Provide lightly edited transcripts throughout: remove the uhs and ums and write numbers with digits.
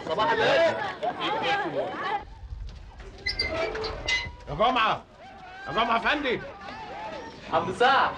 صباح الخير يا جمعة، يا جمعة افندي. عم سعد.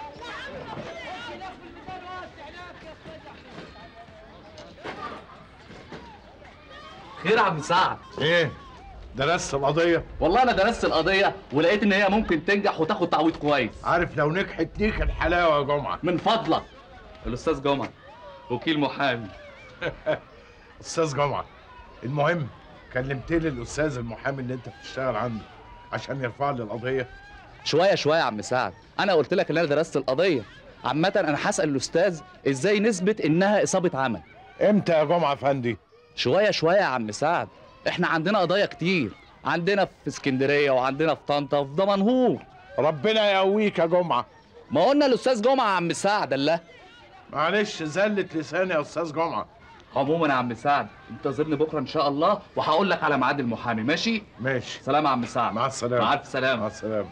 خير يا عم سعد؟ ايه؟ درست القضية؟ والله انا درست القضية ولقيت ان هي ممكن تنجح وتاخد تعويض كويس. عارف لو نجحت ليك الحلاوة يا جمعة. من فضلك. الاستاذ جمعة وكيل محامي. استاذ جمعة، المهم كلمت لي الاستاذ المحامي اللي انت بتشتغل عنده عشان يرفع لي القضية؟ شوية شوية يا عم سعد، انا قلت لك ان انا درست القضية. عامة انا هسأل الاستاذ ازاي نثبت انها اصابة عمل. امتى يا جمعة افندي؟ شوية شوية يا عم سعد، احنا عندنا قضايا كتير، عندنا في اسكندرية وعندنا في طنطا وفي دمنهور. ربنا يقويك يا جمعة. ما قلنا الاستاذ جمعة يا عم سعد. الله معلش زلت لساني يا استاذ جمعة. عموما يا عم سعد انتظرني بكره ان شاء الله وهقول لك على ميعاد المحامي. ماشي؟ ماشي. سلام يا عم سعد. مع السلامة. مع الف سلامة. مع السلامة.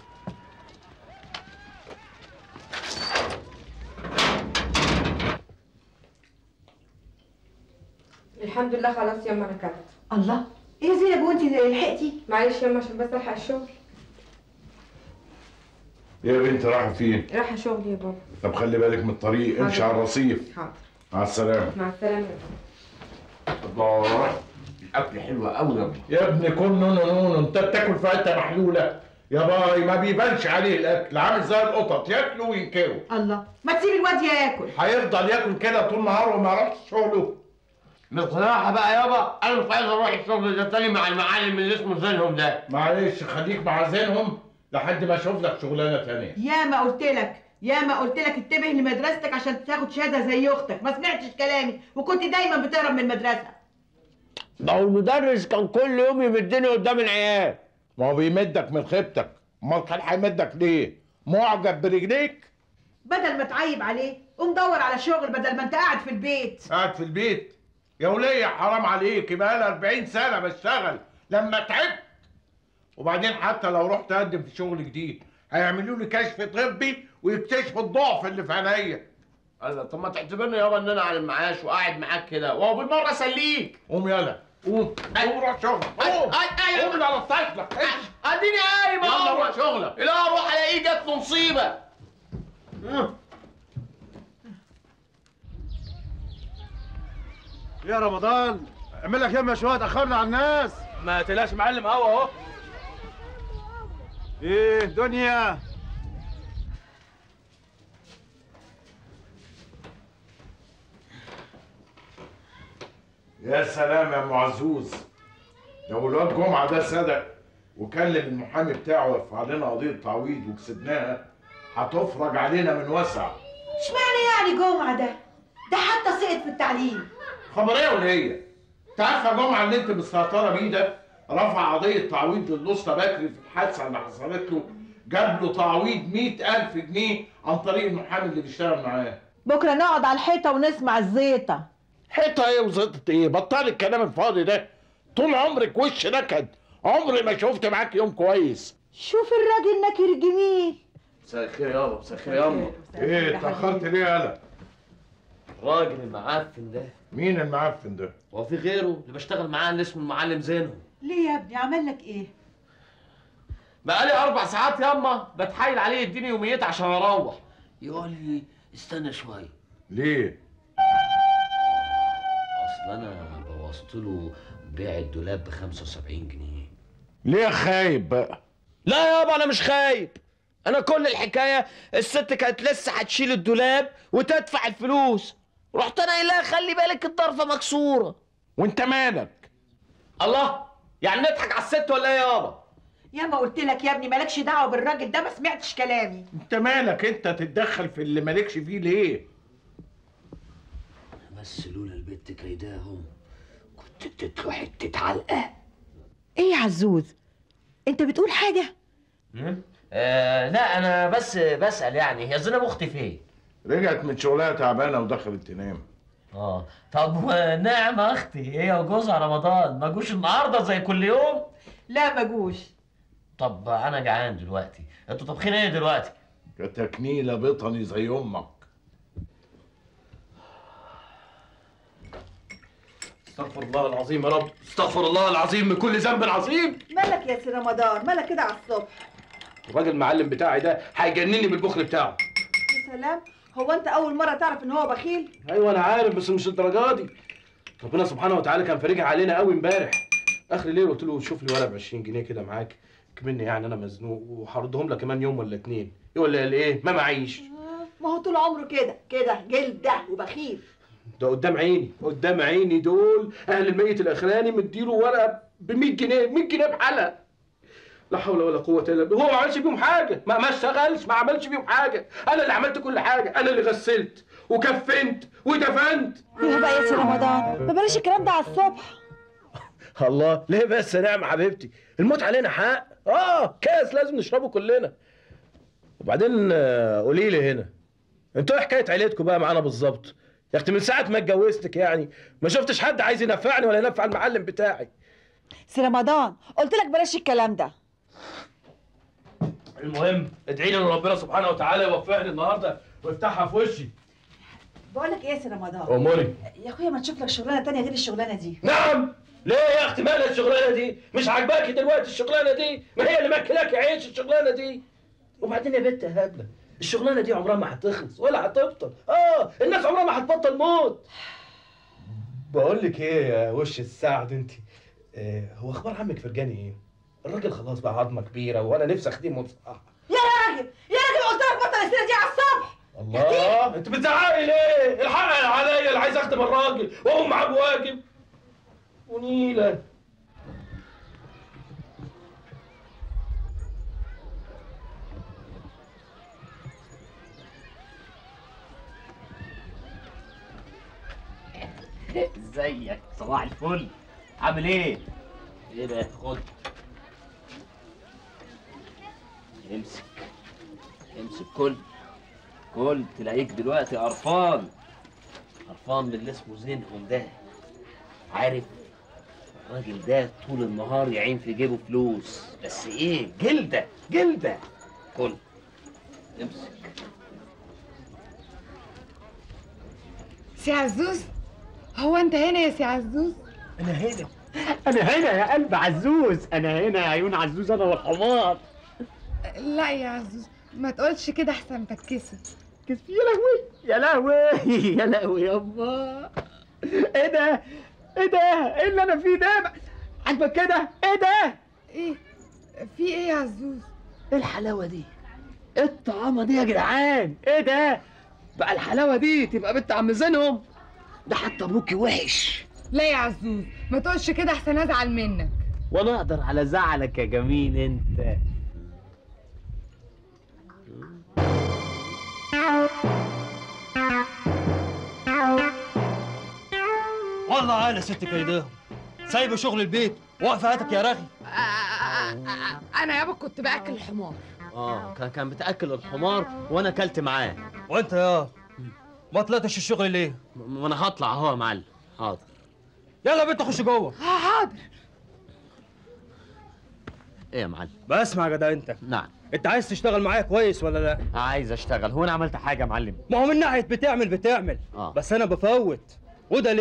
الحمد لله خلاص ياما انا كلت. الله، ايه يا زينب وانت لحقتي؟ معلش ياما عشان بس الحق الشغل. يا بنت رايحة فين؟ رايحه شغل يا بابا. طب خلي بالك من الطريق، امشي على الرصيف. حاضر. مع السلامة. مع السلامة. الله، الاكل حلو قوي يا ابني. كل نونو انت بتاكل في حته محلوله يا باي، ما بيبانش عليه الاكل، عامل زي القطط ياكلوا وينكروا. الله، ما تسيب الواد ياكل. هيفضل ياكل كده طول النهار وما راحش شغله. بصراحة بقى يابا أنا مش عايز أروح الشغل ده تاني مع المعلم اللي اسمه زينهم ده. معلش خليك مع زينهم لحد ما اشوف لك شغلانه ثانيه. يا ما قلت لك انتبه لمدرستك عشان تاخد شهاده زي اختك، ما سمعتش كلامي وكنت دايما بتهرب من المدرسه. ده المدرس كان كل يوم يمدني قدام العيال. ما هو بيمدك من خيبتك، امال كان هيمدك ليه؟ معجب برجليك؟ بدل ما تعيب عليه قوم دور على شغل بدل ما انت قاعد في البيت. قاعد في البيت؟ يا وليه حرام عليك، يبقى لي 40 سنه بشتغل لما تعبت. وبعدين حتى لو رحت اقدم في شغل جديد هيعملوا لي كشف طبي ويكتشفوا الضعف اللي في عينيا. الله، طب ما تعتبرني يابا ان انا على المعاش وقاعد معاك كده وهو بالمره اسليك. قوم يلا، قوم روح شغلك. قوم قوم لا لطشلك. اديني قايم يلا اهو. روح شغلك. لا اروح الاقيه جات له مصيبه. يا رمضان اعمل لك يمه شويه، اتاخرنا على الناس. ما تقلقش معلم، اهو ايه دنيا؟ يا سلام يا ام عزوز، لو الواد جمعه ده صدق وكلم المحامي بتاعه يرفع لنا قضيه تعويض وكسبناها هتفرج علينا من وسع. اشمعنى يعني جمعه ده حتى سقط في التعليم. خبر ايه ولا هي؟ انت عارفه يا جمعه اللي انت مستهتره بيه ده رفع قضيه تعويض للاسطى بكري في الحادثه اللي حصلت له، جاب له تعويض 100,000 جنيه عن طريق المحامي اللي بيشتغل معاه. بكره نقعد على الحيطه ونسمع الزيطه. حيطه ايه وزيطه ايه؟ بطل الكلام الفاضي ده، طول عمرك وش نكد، عمري ما شفت معاك يوم كويس. شوف الراجل نكر جميل. مساء الخير يابا. مساء الخير يابا. ايه اتاخرت ليه يالا؟ الراجل المعفن ده. مين المعفن ده؟ هو في غيره اللي بشتغل معاه اللي اسمه المعلم زينهم. ليه يا ابني عمل لك ايه؟ بقالي 4 ساعات ياما بتحايل عليه يديني يوميات عشان اروح، يقول لي استنى شويه. ليه؟ اصل انا بوظت له بيع الدولاب ب 75 جنيه. ليه خايب بقى؟ لا يابا انا مش خايب، انا كل الحكايه الست كانت لسه هتشيل الدولاب وتدفع الفلوس، رحت انا قايل لها خلي بالك الضرفه مكسوره. وانت مالك؟ الله، يعني نضحك على الست ولا ايه يابا؟ يا ما قلت لك يا ابني مالكش دعوه بالراجل ده، ما سمعتش كلامي. انت مالك انت تتدخل في اللي مالكش فيه ليه؟ بس لولا البت كيداهم كنت اديتله حته علقه. ايه يا عزوز؟ انت بتقول حاجه؟ لا انا بس بسال، يعني هي زينب اختي فين؟ رجعت من شغلها تعبانه ودخلت تنام. طب ونعمه اختي هي وجوزها رمضان ما جوش النهارده زي كل يوم؟ لا ما جوش. طب انا جعان دلوقتي، انتوا طابخين ايه دلوقتي؟ كتكنيله بطني زي امك. استغفر الله العظيم يا رب، استغفر الله العظيم من كل ذنب عظيم. مالك يا سي رمضان؟ مالك كده على الصبح؟ الراجل المعلم بتاعي ده هيجنني بالبخل بتاعه. يا سلام، هو انت اول مره تعرف ان هو بخيل؟ ايوه انا عارف بس مش الدرجه دي. ربنا سبحانه وتعالى كان فارجها علينا قوي امبارح. اخر الليل قلت له شوف لي ورقه ب 20 جنيه كده معاك، كمني يعني انا مزنوق وهردهم لك كمان يوم ولا اتنين. يقول لي ايه؟ ما معيش. ما هو طول عمره كده كده جلده وبخيل. ده قدام عيني، قدام عيني دول اهل الميت الاخراني مديله ورقه ب 100 جنيه، 100 جنيه بحالها. لا حول ولا قوه الا بالله. هو ما عملش بيهم حاجه، ما اشتغلش، ما عملش بيهم حاجه. انا اللي عملت كل حاجه، انا اللي غسلت وكفنت ودفنت. ايه بقى يا سي رمضان؟ ما بلاش الكلام ده على الصبح. الله، ليه بس يا نعمة حبيبتي؟ الموت علينا حق. كاس لازم نشربه كلنا. وبعدين قولي لي هنا، انتوا ايه حكايه عيلتكم بقى معانا بالظبط؟ يا اختي من ساعه ما اتجوزتك يعني ما شفتش حد عايز ينفعني ولا ينفع المعلم بتاعي. سي رمضان قلت لك بلاش الكلام ده. المهم ادعي لي ان ربنا سبحانه وتعالى يوفقني النهارده ويفتحها في وشي. بقول لك ايه يا سي رمضان؟ اموري يا اخويا ما تشوف لك شغلانه تانية غير الشغلانه دي. نعم. ليه يا اختي مالها الشغلانه دي؟ مش عاجباكي دلوقتي الشغلانه دي؟ ما هي اللي ماكلاكي عيش الشغلانه دي. وبعدين يا بنت يا هبله، الشغلانه دي عمرها ما هتخلص ولا هتبطل. الناس عمرها ما هتبطل موت. بقول لك ايه يا وش السعد انت، هو اخبار عمك فرجاني ايه؟ الراجل خلاص بقى عظمه كبيره وانا نفسي اخدمه بصراحه. يا راجل يا راجل قلت لك بطل السيره دي على الصبح. الله، انت بتزعقي ليه؟ الحق عليا اللي عايز اخدم الراجل واقوم معاه بواجب. ونيله ازيك؟ صباح الفل، عامل ايه؟ ايه ده؟ خد امسك امسك، كل تلاقيك دلوقتي قرفان من اللي اسمه زينهم ده. عارف الراجل ده طول النهار يعين في جيبه فلوس، بس ايه، جلده. كل امسك. سي عزوز، هو انت هنا يا سي عزوز؟ انا هنا يا قلب عزوز، انا هنا يا عيون عزوز، انا والحمار. لا يا عزوز ما تقولش كده احسن تتكسف. كسف؟ يا لهوي يابا. ايه ده؟ ايه اللي انا فيه ده؟ عاجبك كده؟ ايه ده؟ ايه في ايه يا عزوز؟ ايه الحلاوه دي؟ ايه الطعامه دي يا جدعان؟ ايه ده؟ بقى الحلاوه دي تبقى بنت عم زينهم؟ ده حتى ابوكي وحش. لا يا عزوز ما تقولش كده احسن ازعل منك. وانا اقدر على زعلك يا جميل انت. والله عالة ست كيداهم، سايبه شغل البيت واقفه هاتك يا رغي. انا يابا كنت باكل الحمار. كان بتاكل الحمار وانا اكلت معاه. وانت يا ما طلعتش الشغل ليه؟ ما انا هطلع اهو يا معلم. حاضر. يلا يا بنت خش جوه. حاضر. ايه يا معلم؟ بسمع يا جدع انت. نعم. انت عايز تشتغل معايا كويس ولا لا؟ عايز اشتغل. هو انا عملت حاجه يا معلم؟ ما هو من ناحيه بتعمل بس انا بفوت. وده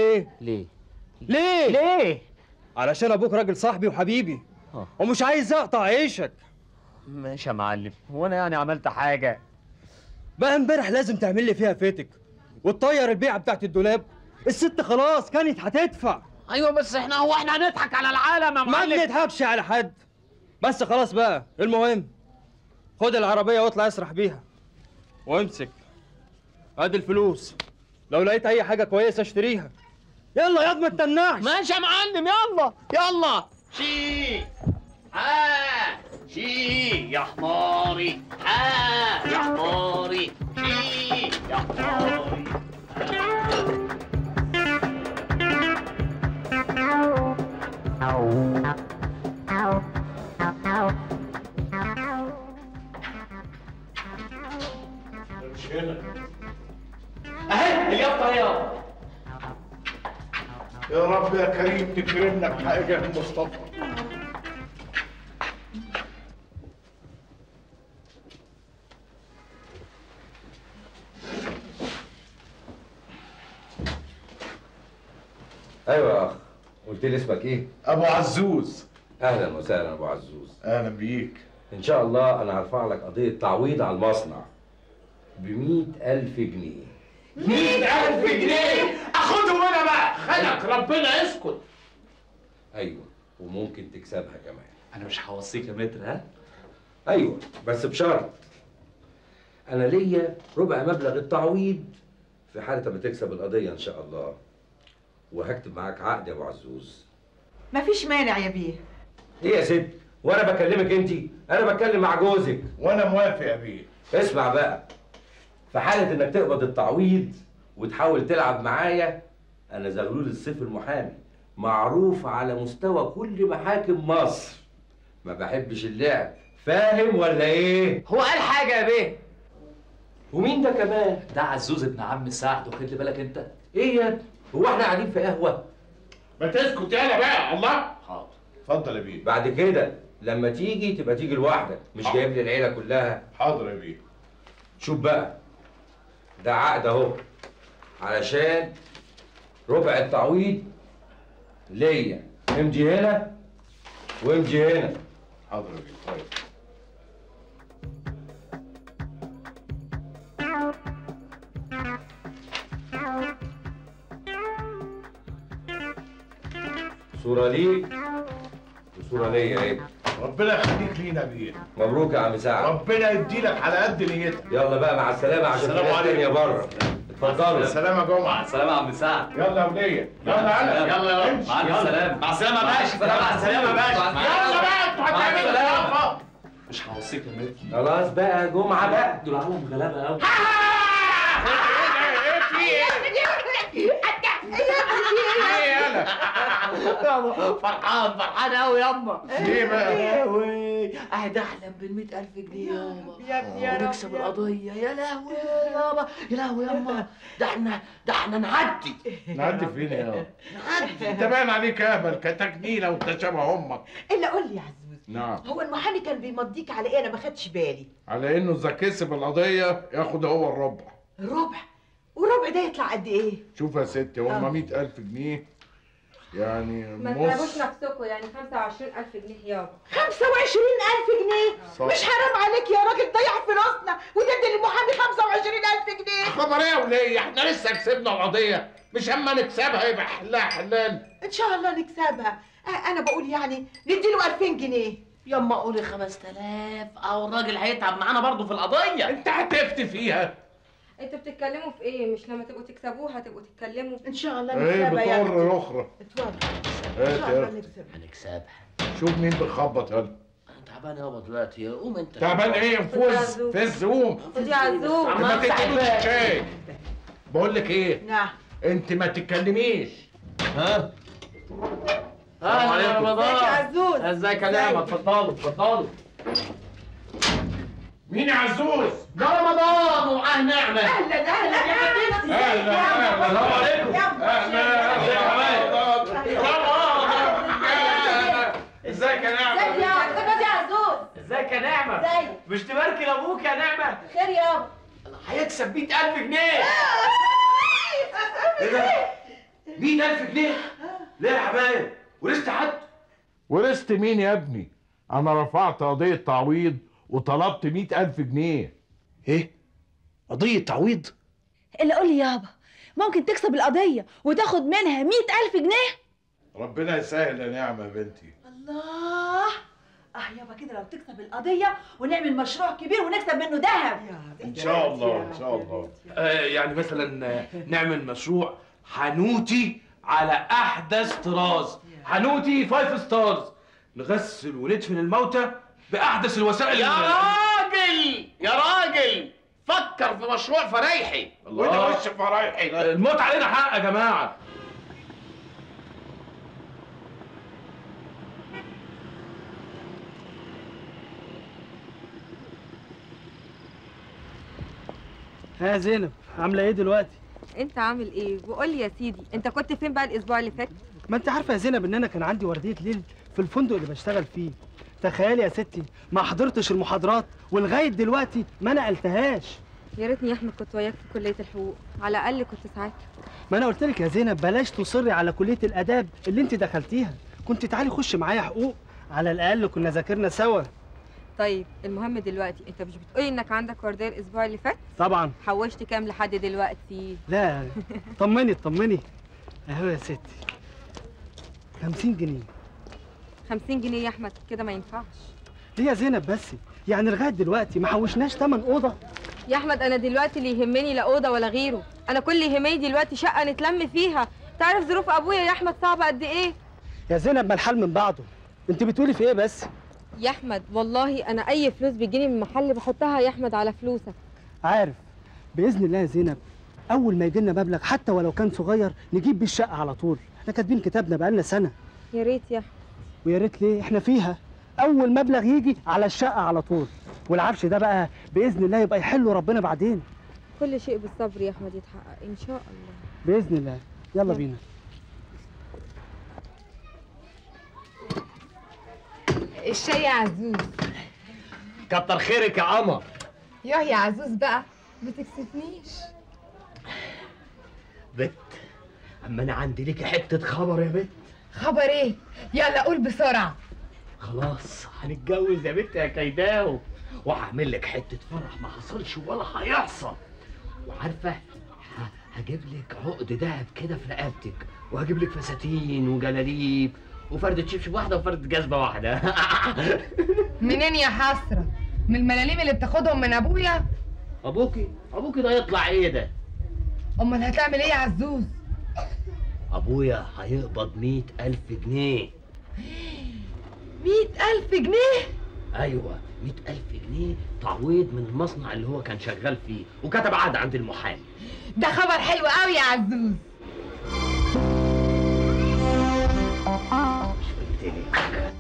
ليه؟ علشان ابوك راجل صاحبي وحبيبي ومش عايز اقطع عيشك. ماشي يا معلم، هو انا يعني عملت حاجه؟ بقى امبارح لازم تعمل لي فيها فتك وتطير البيعه بتاعت الدولاب. الست خلاص كانت هتدفع. ايوه بس احنا هنضحك على العالم يا معلم؟ ما بنضحكش على حد. بس خلاص بقى، المهم خد العربيه واطلع اسرح بيها وامسك ادي الفلوس، لو لقيت اي حاجه كويسه اشتريها. يلا ياض ما تتنعش. ماشي يا معلم، يلا. شي يا حماري، يا حماري، يا حماري. مش هنا. اهي اليافطه يا رب يا كريم تكرمنا بحاجه يا مصطفى. ايوه يا اخ، قلت لي اسمك ايه؟ ابو عزوز. اهلا وسهلا ابو عزوز. اهلا بيك. ان شاء الله انا هرفع لك قضيه تعويض على المصنع ب 100,000 جنيه. 100,000 جنيه؟ اخدهم انا بقى. خلك ربنا يسكت. ايوه وممكن تكسبها كمان. انا مش هوصيك يا متر ها؟ ايوه بس بشرط انا ليا ربع مبلغ التعويض في حاله ما تكسب القضيه ان شاء الله، وهكتب معاك عقد يا ابو عزوز. مفيش مانع يا بيه. ايه يا ست؟ وانا بكلمك انت؟ انا بتكلم مع جوزك. وانا موافق يا بيه. اسمع بقى، في حاله انك تقبض التعويض وتحاول تلعب معايا، انا زغلول السيف المحامي، معروف على مستوى كل محاكم مصر. ما بحبش اللعب، فاهم ولا ايه؟ هو قال حاجه يا بيه؟ ومين ده كمان؟ ده عزوز ابن عم سعد، واخد لي بالك انت؟ ايه يا ابني؟ هو احنا قاعدين في قهوه؟ ما تسكت يالا بقى. الله. حاضر. اتفضل يا بيه. بعد كده لما تيجي تبقى تيجي لوحدك، مش جايب لي العيله كلها. حاضر يا بيه. شوف بقى، ده عقد اهو علشان ربع التعويض ليا. امضي هنا وامضي هنا. حاضر يا بيه. طيب. صورة ليك وصورة ليا اهي. ربنا يخليك لينا بيه. مبروك يا عم سعد. ربنا يديلك على قد نيتك. يلا بقى مع السلامة عشان في ناس تانية بره. اتفضلوا. السلام يا جمعة. مع السلامة يا عم سعد. يلا يا ولية. يلا يلا امشي. مع السلامة. مع السلامة يا باشا. مع السلامة يا باشا. يلا بقى انتوا هتعملوا ايه؟ مش هوصيك يا متر. خلاص بقى جمعة بقى. دول عالم غلابة قوي. فرحان قوي ياما. ليه بقى؟ يا وي قاعد احلم بال100,000 جنيه يابا. يا ابني يا رب. ونكسب القضيه. يا لهوي يابا، يا لهوي ياما. ده احنا نعدي. نعدي فين يا؟ انت باين عليك اهبل كتجنينه وانت شبه امك. الا قول لي يا عزوز، نعم. هو المحامي كان بيمضيك على ايه؟ انا ما خدتش بالي. على انه اذا كسب القضيه ياخد هو الربع. ربع؟ والربع ده يطلع قد ايه؟ شوف يا ستي، هم 100,000 جنيه يعني ما تتعبوش نفسكم، يعني 25,000 جنيه يابا. 25,000 جنيه؟ صح. مش حرام عليك يا راجل؟ ضيع فلوسنا وتدي للمحامي 25,000 جنيه. خبر ايه يا وليه؟ احنا لسه كسبنا القضيه، مش اما نكسبها يبقى حلها حلال. ان شاء الله نكسبها. انا بقول يعني نديله 2000 جنيه. ياما قولي 5000 او الراجل هيتعب معانا برضه في القضيه. انت هتفتي فيها. انتوا بتتكلموا في ايه؟ مش لما تبقوا تكسبوها تبقوا تتكلموا؟ ان شاء الله ايه نكسبها يا بتور الاخرى؟ اتفضل. ايه ان شاء الله يا نكسبها. هنكسبها. شوف مين بيخبط يلا. انا تعبان يابا دلوقتي. قوم انت. تعبان ايه؟ فز قوم. خد يا عزوز. ما تديلوش الشاي. بقول لك ايه؟ نعم. انت ما تتكلميش. ها؟ اهلا يا رمضان. ازيك يا عزوز؟ ازيك يا نعمة؟ اتفضلوا اتفضلوا. مين يا عزوز؟ ده رمضان ومعاه نعمة. اهلا اهلا يا حبيبتي. اهلا اهلا. السلام عليكم. ازيك يا نعمة؟ ازيك يا عزوز؟ ازيك يا نعمة؟ ازيك؟ مش تباركي لابوك يا نعمة؟ خير يابا. هيكسب 100,000 جنيه. ايه ده؟ 100,000 جنيه؟ ليه يا حبايب؟ ولسه حد؟ ورثت مين يا ابني؟ انا رفعت قضية تعويض وطلبت 100,000 جنيه. ايه؟ قضية تعويض؟ اللي قول لي يابا، ممكن تكسب القضية وتاخد منها 100,000 جنيه؟ ربنا يسهل يا نعمة يا بنتي. الله. يابا كده لو تكسب القضية ونعمل مشروع كبير ونكسب منه ذهب. ان شاء الله ان شاء الله. يعني مثلا نعمل مشروع حنوتي على احدث طراز، حنوتي 5 ستارز، نغسل وندفن الموتى باحدث الوسائل. يا راجل يا راجل، فكر في مشروع فرايحي. وده وش فرايحي. الموت علينا حق يا جماعه. ها زينب، عامله ايه دلوقتي؟ انت عامل ايه؟ وقول لي يا سيدي، انت كنت فين بقى الاسبوع اللي فات؟ ما انت عارفه يا زينب ان انا كان عندي ورديه ليل في الفندق اللي بشتغل فيه. تخيلي يا ستي ما حضرتش المحاضرات ولغايه دلوقتي ما نقلتهاش. يا ريتني يا احمد كنت وياك في كليه الحقوق، على الاقل كنت ساعدت. ما انا قلت لك يا زينب بلاش تصري على كليه الاداب اللي انت دخلتيها، كنت تعالي خش معايا حقوق، على الاقل كنا ذاكرنا سوا. طيب المهم دلوقتي انت مش بتقولي انك عندك ورديه الاسبوع اللي فات؟ طبعا. حوشت كام لحد دلوقتي؟ لا طمني اطمني اهو يا ستي 50 جنيه. 50 جنيه يا احمد كده ما ينفعش. ليه يا زينب بس؟ يعني لغايه دلوقتي ما حوشناش تمن اوضه؟ يا احمد انا دلوقتي اللي يهمني لا اوضه ولا غيره، انا كل اللي يهمني دلوقتي شقه نتلم فيها. تعرف ظروف ابويا يا احمد صعبه قد ايه؟ يا زينب ما الحال من بعضه، انت بتقولي في ايه بس؟ يا احمد والله انا اي فلوس بتجيني من المحل بحطها يا احمد على فلوسك. عارف باذن الله يا زينب اول ما يجي لنا مبلغ حتى ولو كان صغير نجيب بيه الشقه على طول، احنا كاتبين كتابنا بقالنا سنه. يا ريت يا احمد. ويا ريت ليه؟ احنا فيها اول مبلغ يجي على الشقه على طول، والعفش ده بقى باذن الله يبقى يحله ربنا بعدين. كل شيء بالصبر يا احمد يتحقق ان شاء الله باذن الله. يلا بينا. الشاي يا عزوز. كتر خيرك يا قمر. يوه يا عزوز بقى ما تكسفنيش. بت اما انا عندي ليكي حته خبر يا بت. خبر ايه؟ يلا قول بسرعه. خلاص هنتجوز يا بت يا كيداو، وهعمل لك حته فرح ما حصلش ولا هيحصل. وعارفه هجيب لك عقد دهب كده في رقبتك، وهجيب لك فساتين وجلاليب وفردة شبشب واحده وفردة جزمه واحده. منين يا حسره؟ من الملاليم اللي بتاخدهم من ابويا؟ ابوكي ده يطلع ايه ده؟ امال هتعمل ايه يا عزوز؟ ابويا هيقبض 100,000 جنيه. 100,000 جنيه؟ ايوه 100,000 جنيه تعويض من المصنع اللي هو كان شغال فيه، وكتب عقد عند المحامي. ده خبر حلو قوي يا عزوز. مش قلتلك؟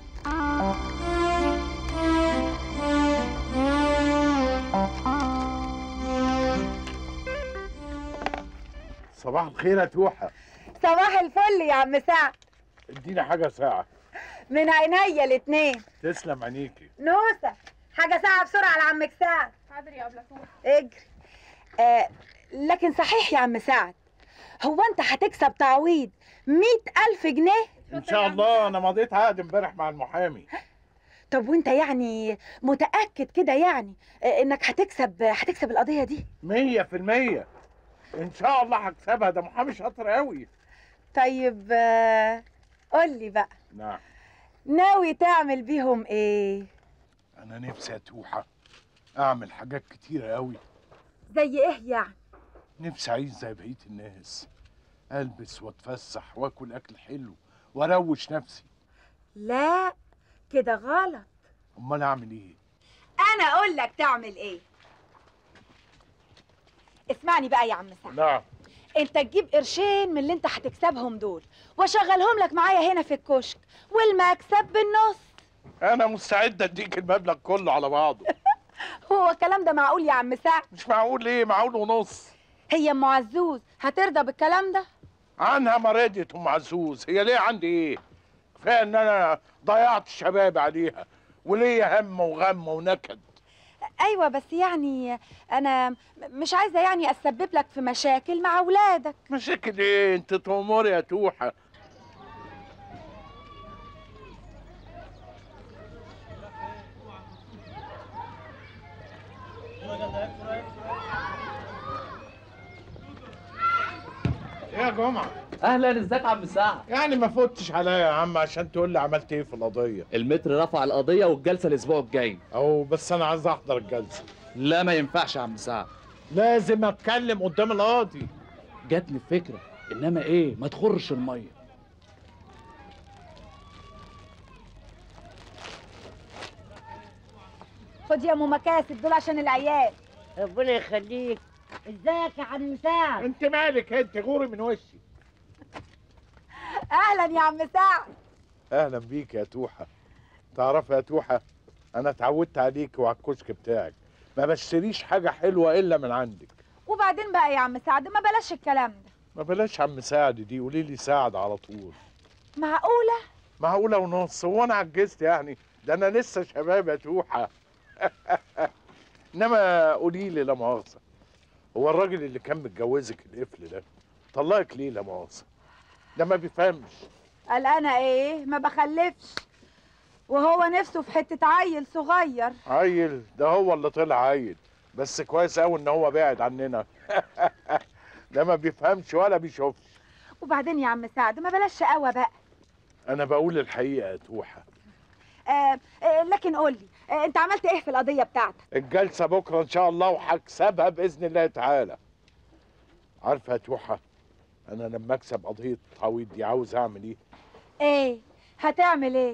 صباح الخير يا توحة. صباح الفل يا عم سعد. اديني حاجة ساعة. من عينيا الاتنين. تسلم عينيكي. نوسة حاجة ساعة بسرعة لعمك سعد. حاضر يا أبلة. اجري. لكن صحيح يا عم سعد، هو انت هتكسب تعويض 100,000 جنيه؟ ان شاء الله، انا مضيت عقد امبارح مع المحامي. طب وانت يعني متأكد كده يعني انك هتكسب القضية دي؟ 100% ان شاء الله هكسبها، ده محامي شاطر قوي. طيب قول لي بقى. نعم. ناوي تعمل بيهم ايه؟ انا نفسي يا توحة اعمل حاجات كتيرة قوي. زي ايه يعني؟ نفسي اعيش زي بقية الناس، البس واتفسح واكل اكل حلو واروش نفسي. لا كده غلط. امال اعمل ايه؟ انا اقول لك تعمل ايه. اسمعني بقى يا عم سعد. نعم. انت تجيب قرشين من اللي انت هتكسبهم دول واشغلهم لك معايا هنا في الكشك، والمكسب بالنص. انا مستعد اديك المبلغ كله على بعضه. هو الكلام ده معقول يا عم سعد؟ مش معقول. ليه؟ معقول ونص. هي ام عزوز هترضى بالكلام ده؟ عنها ما رضيت ام عزوز، هي ليه عندي ايه؟ كفايه ان انا ضيعت الشباب عليها وليا هم وغم ونكد. ايوه بس يعني انا مش عايزه يعني اسبب لك في مشاكل مع اولادك. مشاكل ايه؟ انت تأمري يا توحة. يا جمعة. اهلا، ازيك يا عم سعد؟ يعني ما فوتش عليا يا عم عشان تقول لي عملت ايه في القضية. المتر رفع القضية والجلسة الاسبوع الجاي. بس انا عايز احضر الجلسة. لا ما ينفعش يا عم سعد. لازم اتكلم قدام القاضي. جاتني الفكرة، انما ايه ما تخرش المية. خد يا ام مكاسب دول عشان العيال. ربنا يخليك. ازيك يا عم سعد؟ انت مالك انت؟ غوري من وشي. اهلا يا عم سعد. اهلا بيك يا توحة. تعرف يا توحة، انا اتعودت عليك وعلى الكشك بتاعك، ما بشتريش حاجة حلوة الا من عندك. وبعدين بقى يا عم سعد ما بلاش الكلام ده. ما بلاش عم سعد دي، قولي لي سعد على طول. معقولة؟ معقولة ونص؟ هو انا عجزت يعني؟ ده انا لسه شباب يا توحة. انما قولي لي لا مؤاخذة، هو الراجل اللي كان متجوزك القفل ده طلقك ليه لا مؤاخذة؟ ده ما بيفهمش. قال انا ايه ما بخلفش، وهو نفسه في حته عيل صغير. عيل؟ ده هو اللي طلع عيل، بس كويس قوي ان هو بعد عننا. ده ما بيفهمش ولا بيشوفش. وبعدين يا عم سعد ما بلاش شقاوه بقى. انا بقول الحقيقه يا توحه. لكن قول لي انت عملت ايه في القضيه بتاعتك؟ الجلسه بكره ان شاء الله وهكسبها باذن الله تعالى. عارفه يا توحه، انا لما اكسب قضيه تعويض دي عاوز اعمل ايه؟ ايه هتعمل ايه؟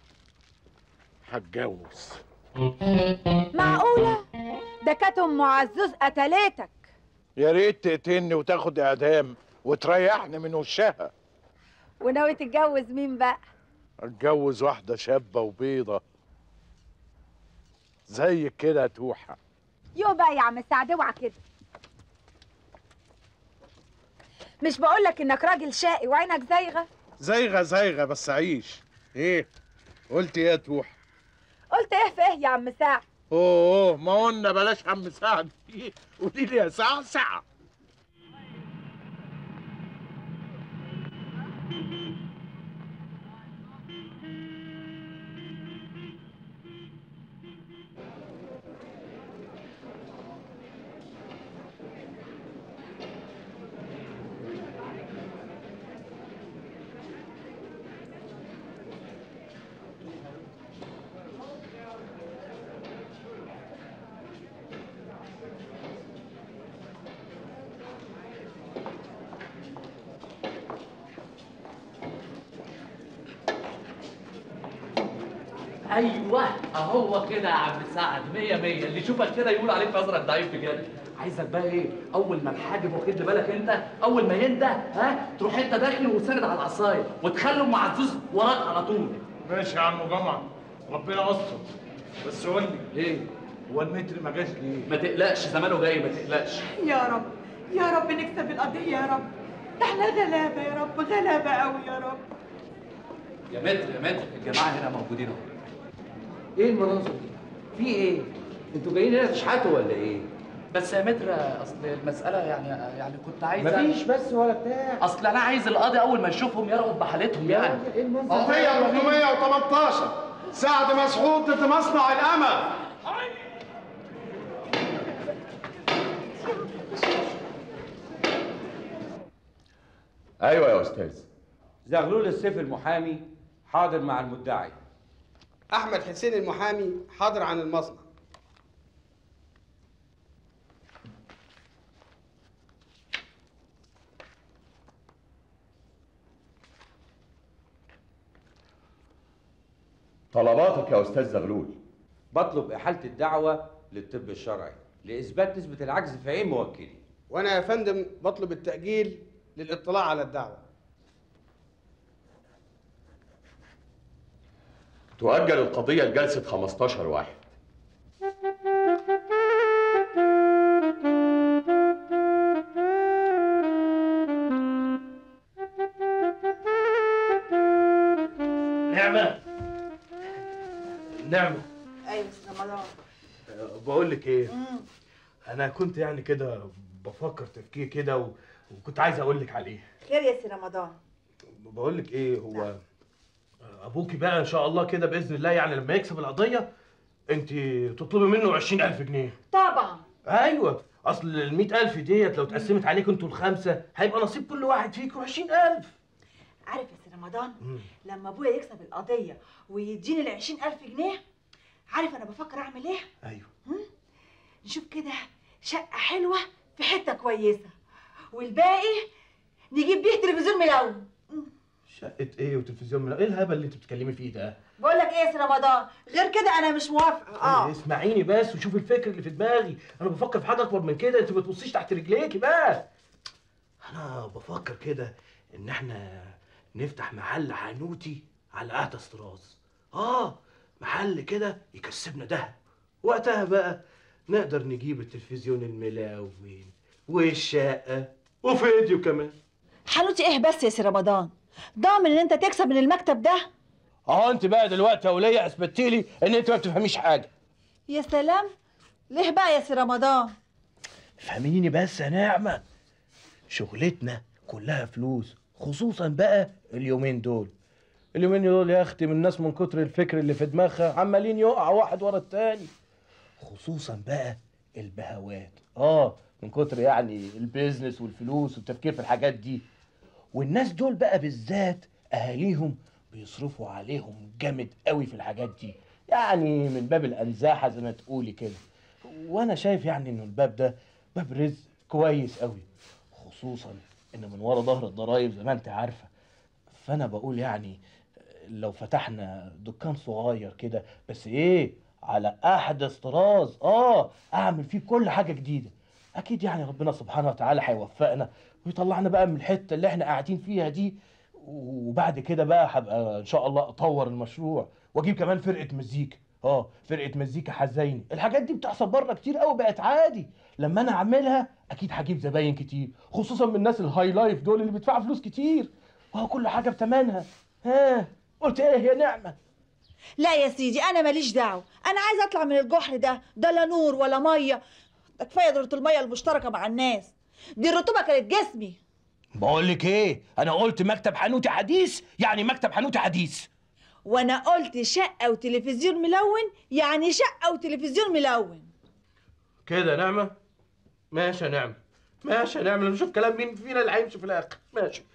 هتجوز. معقوله؟ ده كانت ام عزوز قتلتك. يا ريت تقتلني وتاخد اعدام وتريحني من وشها. وناوي تتجوز مين بقى؟ اتجوز واحده شابه وبيضه زيك كده يا توحه. يو بقى يا عم سعد اوعى كده. مش بقولك انك راجل شقي وعينك زايغه؟ زايغه بس عيش. ايه قلت ايه يا توحه؟ قلت ايه في ايه يا عم سعد؟ اوه ما قلنا بلاش عم سعد. قولي لي يا سعسع. ايوه اهو كده يا عم سعد، 100 100. اللي يشوفك كده يقول عليك نظرك ضعيف بجد. عايزك بقى ايه، اول ما الحاجب واخد بالك انت، اول ما ينده تروح انت داخل وساند على العصايه وتخلي ام عزوز وراك على طول. ماشي يا عم جمعه، ربنا يستر. بس قول لي ايه هو المتر ما جاش ليه؟ ما تقلقش زمانه جاي، ما تقلقش. يا رب يا رب نكسب القضيه يا رب. ده احنا غلابه يا رب، غلابه قوي يا رب. يا متر الجماعه هنا موجودين اهو. ايه المناظر دي؟ في ايه؟ انتوا جايين هنا تشحتوا ولا ايه؟ بس يا متر اصل المساله يعني كنت عايز مفيش بس ولا بتاع. اصل انا عايز القاضي اول ما يشوفهم يرغب بحالتهم يعني. قضيه 318 سعد مسعود ضد مصنع الامل. ايوه يا استاذ. زغلول السيف المحامي حاضر مع المدعي. احمد حسين المحامي حاضر عن المصنع. طلباتك يا استاذ زغلول. بطلب احاله الدعوه للطب الشرعي لاثبات نسبه العجز في عين موكلي. وانا يا فندم بطلب التاجيل للاطلاع على الدعوه. تؤجل القضيه لجلسه 15/1. نعمة. ايوه استاذ رمضان. بقول لك ايه؟ انا كنت يعني كده بفكر تفكير كده وكنت عايز اقول لك عليه. خير يا سي رمضان. بقول لك ايه، هو ابوكي بقى ان شاء الله كده باذن الله يعني لما يكسب القضيه انت تطلبي منه 20,000 جنيه. طبعا. ايوه، اصل ال 100,000 ديت لو اتقسمت عليكم انتوا الخمسه هيبقى نصيب كل واحد فيكم 20,000. عارف يا سي رمضان، لما ابويا يكسب القضيه ويديني ال 20,000 جنيه، عارف انا بفكر اعمل ايه؟ ايوه. نشوف كده شقه حلوه في حته كويسه، والباقي نجيب بيه تلفزيون ملون. شقه ايه وتلفزيون من ايه الهبل اللي انت بتتكلمي فيه ده؟ بقول لك ايه يا سي رمضان، غير كده انا مش موافقه. اسمعيني بس وشوفي الفكر اللي في دماغي، انا بفكر في حاجه اكبر من كده، انت ما تبصيش تحت رجليكي بقى. انا بفكر كده ان احنا نفتح محل حانوتي على قهوة طراز. محل كده يكسبنا دهب. وقتها بقى نقدر نجيب التلفزيون الملون والشقه وفيديو كمان. حانوتي ايه بس يا سي رمضان؟ ضامن ان انت تكسب من المكتب ده؟ انت بقى دلوقتي يا وليه اثبتي لي ان انت ما بتفهميش حاجه. يا سلام، ليه بقى يا سي رمضان؟ فهميني بس يا نعمه، شغلتنا كلها فلوس، خصوصا بقى اليومين دول. اليومين دول يا اختي من الناس من كتر الفكر اللي في دماغها عمالين يقع واحد ورا التاني، خصوصا بقى البهوات. من كتر يعني البيزنس والفلوس والتفكير في الحاجات دي. والناس دول بقى بالذات اهاليهم بيصرفوا عليهم جامد قوي في الحاجات دي، يعني من باب الانزاحه زي ما تقولي كده. وانا شايف يعني انه الباب ده باب رزق كويس قوي، خصوصا ان من ورا ظهر الضرايب زي ما انت عارفه. فانا بقول يعني لو فتحنا دكان صغير كده، بس ايه، على احدث طراز، اعمل فيه كل حاجه جديده. اكيد يعني ربنا سبحانه وتعالى هيوفقنا ويطلعنا بقى من الحته اللي احنا قاعدين فيها دي. وبعد كده بقى هبقى ان شاء الله اطور المشروع واجيب كمان فرقه مزيكا. فرقه مزيكا حزيني. الحاجات دي بتحصل بره كتير قوي، بقت عادي. لما انا اعملها اكيد هجيب زباين كتير، خصوصا من الناس الهاي لايف دول اللي بيدفعوا فلوس كتير، وهو كل حاجه بتمنها. قلت ايه يا نعمه؟ لا يا سيدي، انا ماليش دعوه. انا عايزه اطلع من الجحر ده لا نور ولا ميه. ده كفايه دورة الميه المشتركه مع الناس دي، الرطوبه كانت جسمي. بقول لك ايه، انا قلت مكتب حنوتي حديث يعني مكتب حنوتي حديث. وانا قلت شقه وتلفزيون ملون يعني شقه وتلفزيون ملون. كده يا نعمه؟ ماشي يا نعمه، ماشي يا نعمه. نشوف كلام مين فينا اللي هيمشي في الاخر. ماشي.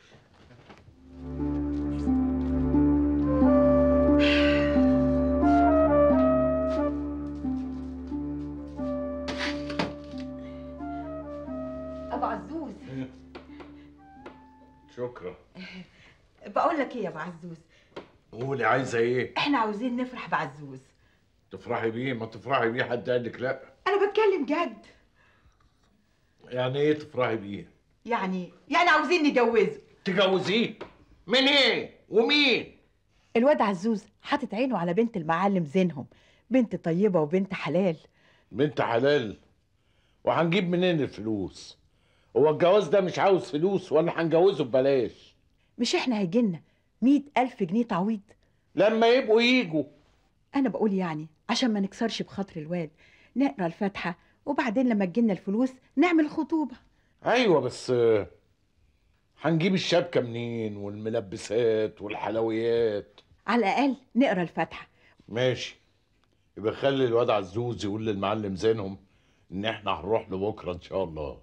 ابو عزوز. شكرا. بقول لك ايه يا ابو عزوز؟ قولي عايزه ايه؟ احنا عاوزين نفرح بعزوز. تفرحي بيه؟ ما تفرحي بيه، حد قال لك لا؟ انا بتكلم جد. يعني ايه تفرحي بيه؟ يعني عاوزين نجوزه. تجوزيه؟ من ايه ومين؟ الواد عزوز حاطط عينه على بنت المعلم زينهم، بنت طيبه وبنت حلال. بنت حلال؟ وهنجيب منين الفلوس؟ هو الجواز ده مش عاوز فلوس ولا هنجوزه ببلاش؟ مش احنا هيجيلنا 100,000 جنيه تعويض لما يبقوا يجوا؟ انا بقول يعني عشان ما نكسرش بخاطر الواد نقرا الفاتحه، وبعدين لما تجيلنا الفلوس نعمل الخطوبه. ايوه بس هنجيب الشبكه منين والملبسات والحلويات؟ على الاقل نقرا الفاتحه. ماشي، يبقى خلي الواد عزوز يقول للمعلم زينهم ان احنا هنروح له بكره ان شاء الله.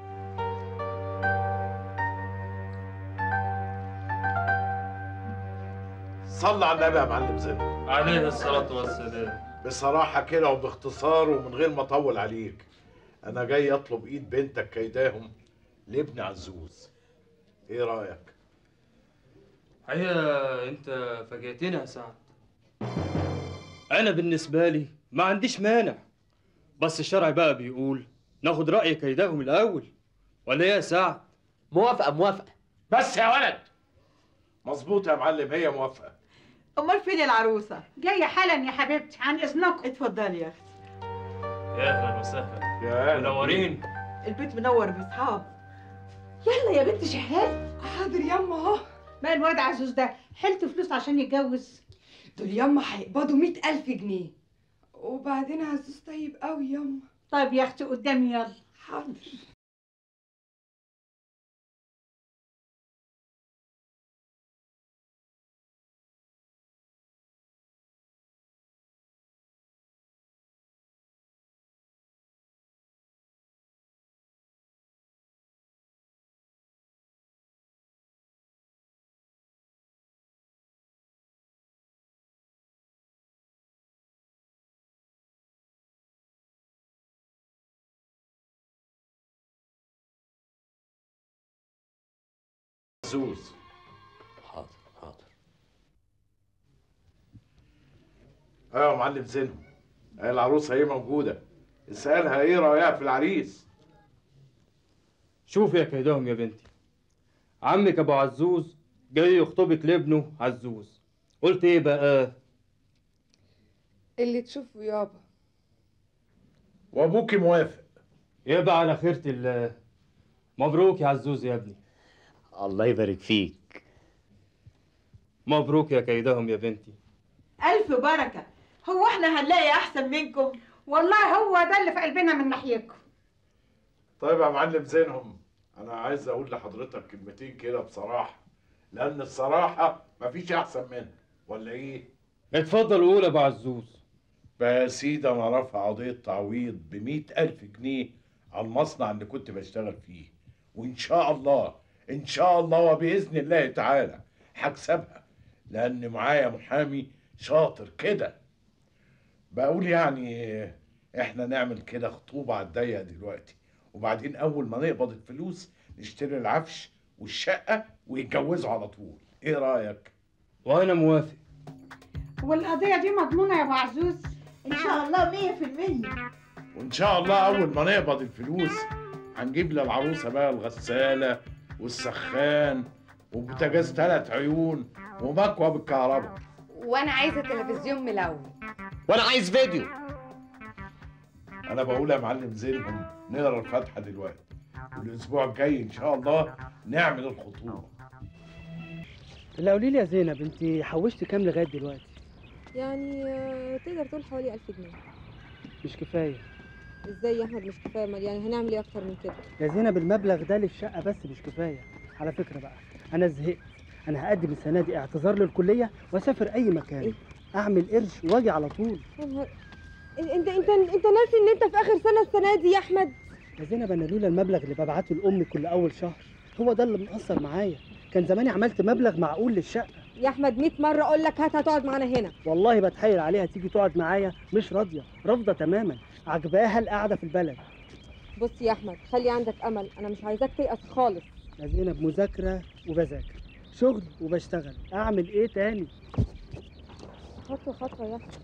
صلى على النبي يا معلم زينهم. عليه الصلاة والسلام. بصراحة كده وباختصار ومن غير ما اطول عليك، انا جاي اطلب ايد بنتك كيداهم لابن عزوز. ايه رأيك؟ هي انت فاجئتني يا سعد. انا بالنسبة لي ما عنديش مانع، بس الشرع بقى بيقول ناخد رأي كيداهم الاول، ولا ايه يا سعد؟ موافقة. بس يا ولد. مظبوط يا معلم، هي موافقة. امال فين العروسه؟ جايه حالا يا حبيبتي، عن اذنكم. اتفضلي يا اختي. يا اهلا وسهلا. يا منورين. البيت منور باصحاب. يلا يا بنت شهاد. حاضر يما اهو. ما الواد عزوز ده حيلته فلوس عشان يتجوز؟ دول يما هيقبضوا 100,000 جنيه. وبعدين عزوز طيب قوي يما. طيب يا اختي قدامي يلا. حاضر. عزوز. حاضر. ايوه يا معلم زينهم، العروسه اهي موجوده، اسالها ايه رايها في العريس. شوف يا كيداهم يا بنتي، عمك ابو عزوز جاي يخطبك لابنه عزوز. قلت ايه بقى؟ اللي تشوفه يابا. وابوكي موافق؟ يبقى على خيرة الله. مبروك يا عزوز يا ابني. الله يبارك فيك. مبروك يا كيداهم يا بنتي. الف بركه. هو احنا هنلاقي احسن منكم؟ والله هو ده اللي في قلبنا من ناحيتكم. طيب يا معلم زينهم، انا عايز اقول لحضرتك كلمتين كده بصراحه، لان الصراحه مفيش احسن منها، ولا ايه؟ اتفضل قول يا ابو عزوز. بقى يا سيدي انا رافع قضيه تعويض ب100,000 جنيه على المصنع اللي كنت بشتغل فيه، وان شاء الله ان شاء الله وباذن الله تعالى هكسبها، لان معايا محامي شاطر كده. بقول يعني احنا نعمل كده خطوبه على الضيق دلوقتي، وبعدين اول ما نقبض الفلوس نشتري العفش والشقه ويتجوزوا على طول. ايه رايك؟ وانا موافق. والقضية دي مضمونة يا ابو عزوز؟ ان شاء الله 100%. وان شاء الله اول ما نقبض الفلوس هنجيب للعروسه بقى الغساله والسخان وبوتاجاز 3 عيون ومكوى بالكهرباء. وانا عايزه تلفزيون ملون. وانا عايز فيديو. انا بقول يا معلم زينهم نقرا الفاتحه دلوقتي، والاسبوع الجاي ان شاء الله نعمل الخطوبه. لا قولي لي يا زينب، انت حوشتي كام لغايه دلوقتي؟ يعني تقدر تقول حوالي 1000 جنيه. مش كفايه. ازاي يا احمد مش كفايه؟ امال يعني هنعمل ايه اكتر من كده؟ يا زينب المبلغ ده للشقه بس مش كفايه. على فكره بقى انا زهقت، انا هقدم السنه دي اعتذار للكليه واسافر اي مكان. إيه؟ اعمل قرش واجي على طول. يا نهار، انت ناسي ان انت في اخر سنه السنه دي يا احمد. يا زينب انا لولا المبلغ اللي ببعته لامي كل اول شهر هو ده اللي مأثر معايا، كان زماني عملت مبلغ معقول للشقه. يا احمد 100 مره اقول لك هات هتقعد معانا هنا. والله بتحايل عليها تيجي تقعد معايا، مش راضيه، رافضه تماما، عجباها القعده في البلد. بص يا احمد خلي عندك امل، انا مش عايزاك تيأس خالص. يا زينب مذاكره وبذاكر، شغل وبشتغل، اعمل ايه تاني؟ خطوه خطوه يا احمد.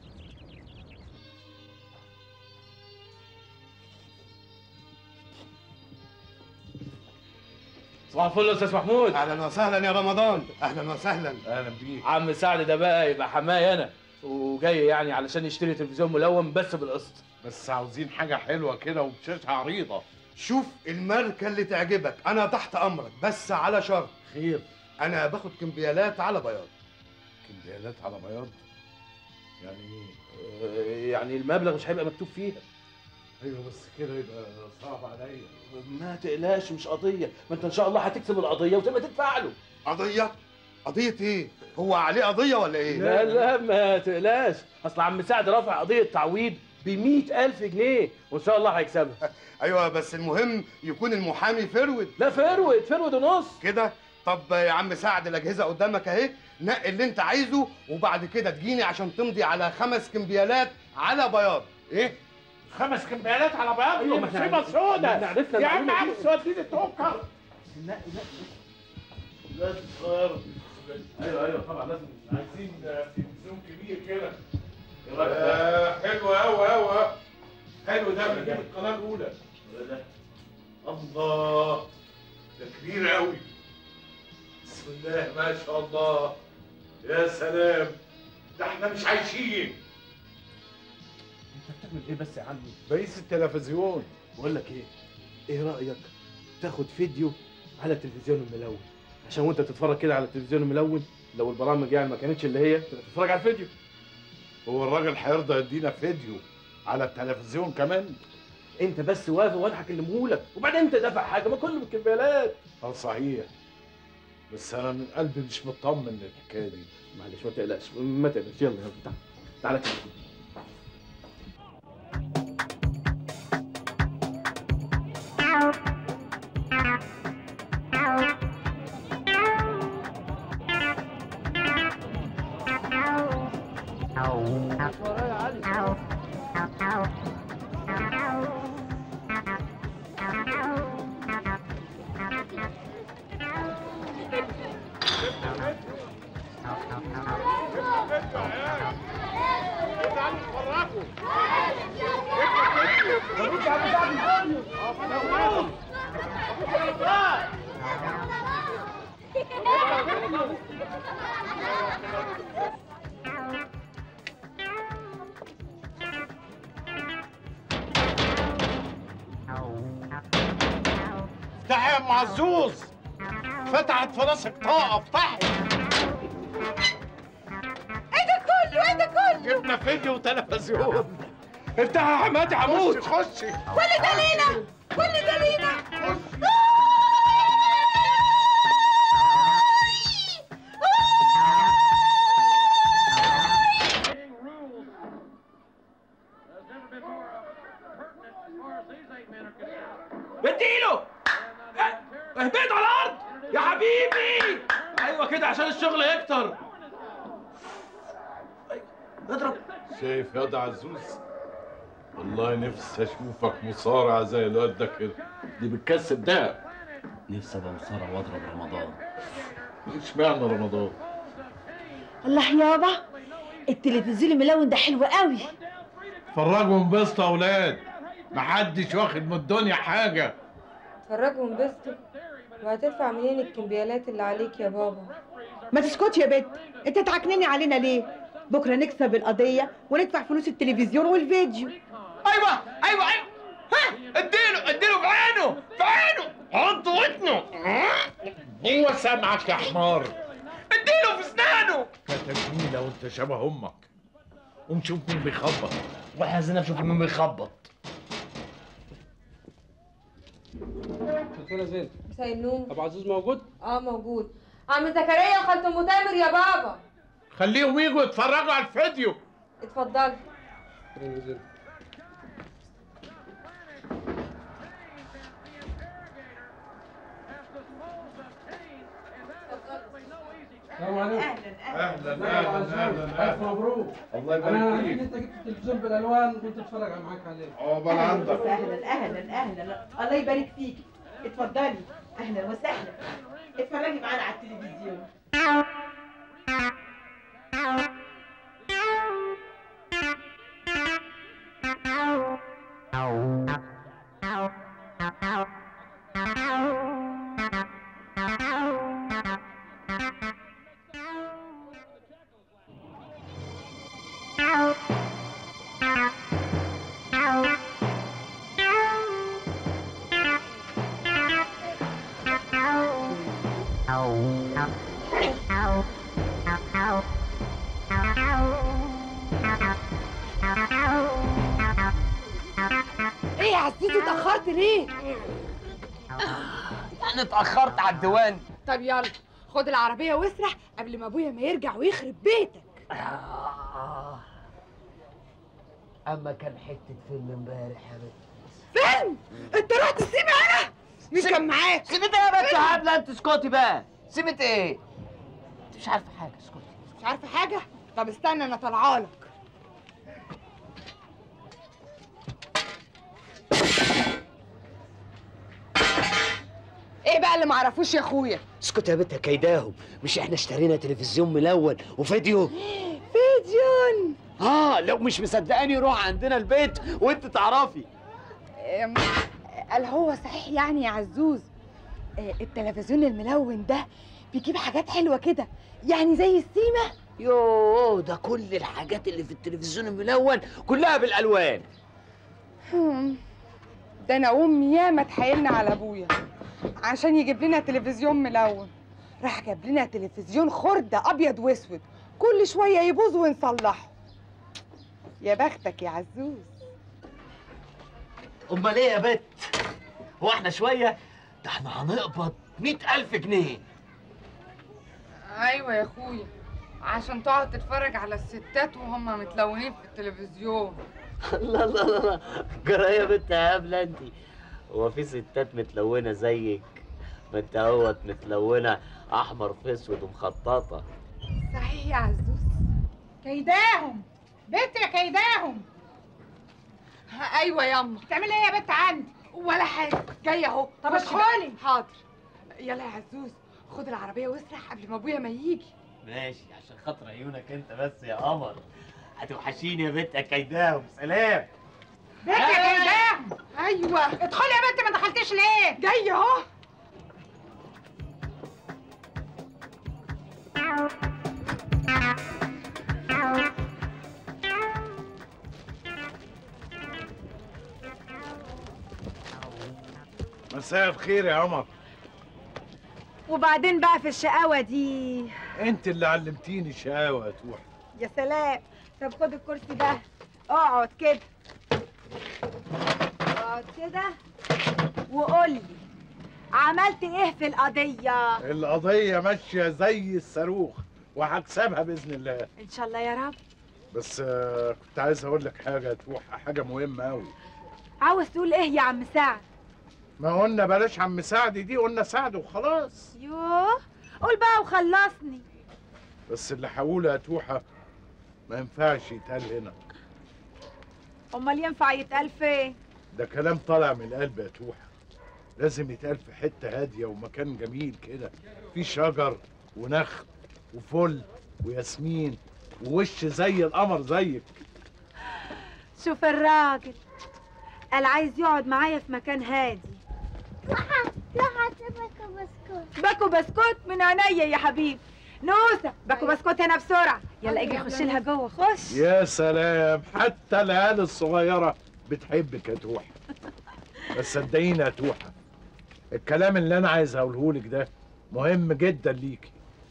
صباح الفل يا استاذ محمود. اهلا وسهلا يا رمضان. اهلا وسهلا. اهلا بيك. عم سعد ده بقى يبقى حماي انا، وجاي يعني علشان يشتري تلفزيون ملون بس بالقسط. بس عاوزين حاجه حلوه كده وبشاشه عريضه. شوف الماركه اللي تعجبك، انا تحت امرك، بس على شرط. خير؟ انا باخد كمبيالات على بياض. كمبيالات على بياض؟ يعني ايه؟ يعني المبلغ مش هيبقى مكتوب فيها. ايوه بس كده يبقى صعب عليا. ما تقلقش مش قضيه، ما انت ان شاء الله هتكسب القضيه وتبقى تدفع له. قضيه؟ قضيه ايه؟ هو عليه قضيه ولا ايه؟ لا لا ما تقلقش، اصل عم سعد رافع قضيه تعويض ب100,000 جنيه وان شاء الله هيكسبها. ايوه بس المهم يكون المحامي فرود. لا فرود ونص كده. طب يا عم سعد الاجهزه قدامك اهي، نقي اللي انت عايزه وبعد كده تجيني عشان تمضي على 5 كمبيالات على بياض. ايه؟ 5 كمبيالات على بياض؟ أيوة، دي ما احنا مصيبه سودا. عرفنا يا عم المعلومة عاوز دي. توديني توكر. نقي لازم صغيره. ايوه طبعا لازم، عايزين تلفزيون كبير كده. حلو قوي حلو ده بنجيب القناه الاولى. الله ده كبير قوي. بسم الله ما شاء الله. يا سلام، ده احنا مش عايشين. انت بتعمل ايه بس يا عمي؟ بقيس التلفزيون. بقول لك ايه رايك تاخد فيديو على التلفزيون الملون، عشان وانت بتتفرج كده على التلفزيون الملون لو البرامج يعني ما كانتش اللي هي تبقى تتفرج على الفيديو. هو الراجل هيرضى يدينا فيديو على التلفزيون كمان؟ انت بس وافق وانا هكلمهولك وبعدين انت دافع حاجه، ما كله بالكمبيالات. صحيح، بس انا من قلبي مش مطمن للحكايه دي. معلش ما تقلقش ما تقلقش، يلا تعالى كده. افتحي يا ام عزوز، فتحت في راسك طاقه، افتحي. ايه ده كله؟ جبنا فيديو وتلفزيون. افتحي يا حماتي هموت. خشي كل ده لينا. الشغل يكتر. اضرب. شايف يا ده عزوز، والله نفسي اشوفك مصارع زي الواد ده كده، دي بتكسب دهب. نفسي ابقى مصارع واضرب رمضان. اشمعنى رمضان؟ الله يابا، التلفزيون الملون ده حلو قوي. اتفرجوا وانبسطوا يا اولاد، محدش واخد من الدنيا حاجه. اتفرجوا وانبسطوا، وهتدفع منين الكمبيالات اللي عليك يا بابا؟ ما تسكتي يا بنت، انت تعكنني علينا ليه؟ بكره نكسب القضيه وندفع فلوس التلفزيون والفيديو. ايوه ايوه ايوه، ها اديله في عينه، في عينه، حط ودنه. هو سامعك يا حمار، اديله في اسنانه. كتجميله وانت شبه امك. قوم شوف مين بيخبط. واحنا عايزين نشوف مين بيخبط. دكتوره زين، مساء النور. ابو عزوز موجود؟ اه موجود. عم زكريا وخالته ام تامر يا بابا. خليهم يجوا يتفرجوا على الفيديو. اتفضل. السلام عليكم. اهلا اهلا. الف مبروك. الله يبارك انا فيك. انت جبت التلفزيون بالالوان وكنت اتفرج معاك عليه. عقبال عندك. اهلا الله يبارك فيكي. اتفضلي. اهلا وسهلا. اتفرجي معانا على التلفزيون. ايه يا عزيزي اتأخرت ليه؟ يعني اتأخرت على الديوان. طب يلا خد العربية واسرح قبل ما ابويا ما يرجع ويخرب بيتك. اما كان حته فيلم امبارح يا بنت. فيلم؟ انت رحت السينما انا؟ مين كان معاك؟ سيبت ايه يا بنت يا هبله؟ انت اسكتي بقى. سيبت ايه؟ انت مش عارفه حاجه، اسكتي. مش عارفة حاجة؟ طب استنى انا طالعالك. ايه بقى اللي معرفوش يا اخويا؟ اسكت يا بنت يا كيداهم، مش احنا اشترينا تلفزيون ملون وفيديو؟ فيديون. لو مش مصدقاني روح عندنا البيت وانت تعرفي. قال هو صحيح يعني يا عزوز التلفزيون الملون ده بيجيب حاجات حلوة كده يعني زي السيما؟ يوه، ده كل الحاجات اللي في التلفزيون الملون كلها بالالوان. ده انا امي ياما اتحايلنا على ابويا عشان يجيب لنا تلفزيون ملون، راح جاب لنا تلفزيون خردة ابيض واسود كل شوية يبوظ ونصلحه. يا بختك يا عزوز. امال ايه يا بت؟ هو احنا شويه؟ ده احنا هنقبض 100,000 جنيه. ايوه يا اخويا، عشان تقعد تتفرج على الستات وهم متلونين في التلفزيون. لا لا لا، جرى يا بنت يا هبله انت؟ هو في ستات متلونه زيك؟ ما انت اهوت متلونه احمر في اسود ومخططه. صحيح يا عزوز. كيداهم بنت يا كيداهم. ايوه ياما. بتعملي ايه يا بنت عندي؟ ولا حاجه، جايه اهو. طب ادخلي. حاضر. يلا يا عزوز خد العربيه واسرح قبل ما ابويا ما يجي. ماشي، عشان خاطر عيونك انت بس يا قمر. هتوحشيني يا بنت يا كيداهم. سلام. بنت يا كيداهم. ايوه ادخلي يا بنت، ما دخلتيش ليه؟ جايه اهو. مساء الخير يا قمر. وبعدين بقى في الشقاوة دي؟ انت اللي علمتيني الشقاوة يا توحي. يا سلام. طب خد الكرسي ده، اقعد كده. اقعد كده وقول لي عملت ايه في القضية؟ القضية ماشية زي الصاروخ وهكسبها بإذن الله. ان شاء الله يا رب. بس كنت عايز أقول لك حاجة يا توحي، حاجة مهمة أوي. عاوز تقول ايه يا عم سعد؟ ما قلنا بلاش عم سعد دي، قلنا سعد وخلاص. يوه، قول بقى وخلصني. بس اللي هقوله يا توحة ما ينفعش يتقال هنا. امال ينفع يتقال فين؟ ده كلام طالع من القلب يا توحة، لازم يتقال في حتة هادية ومكان جميل كده، في شجر ونخل وفل وياسمين ووش زي القمر زيك. شوف الراجل قال عايز يقعد معايا في مكان هادي. باكو بسكوت من عينيا يا حبيبي. نوسه باكو بسكوت هنا بسرعه، يلا اجي خش لها جوه. خش. يا سلام، حتى العيال الصغيرة بتحبك يا توحة. بس صدقيني يا توحة، الكلام اللي أنا عايز أقوله لك ده مهم جدا ليكي.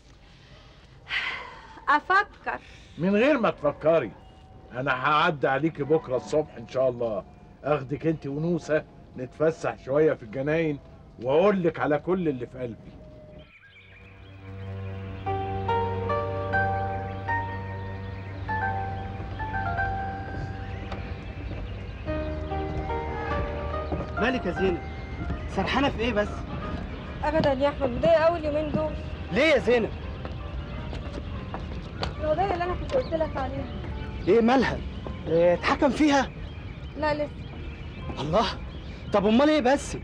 افكر. من غير ما تفكري، أنا هعدي عليكي بكرة الصبح إن شاء الله، أخدك أنت ونوسة نتفسح شوية في الجناين وأقول لك على كل اللي في قلبي. مالك يا زينب؟ سرحانه في ايه بس؟ ابدا يا احمد، مضايقه قوي اليومين دول. ليه يا زينب؟ القضيه اللي انا كنت قلت لك عليها. ايه مالها؟ اتحكم فيها؟ لا لسه. الله، طب امال ايه بس؟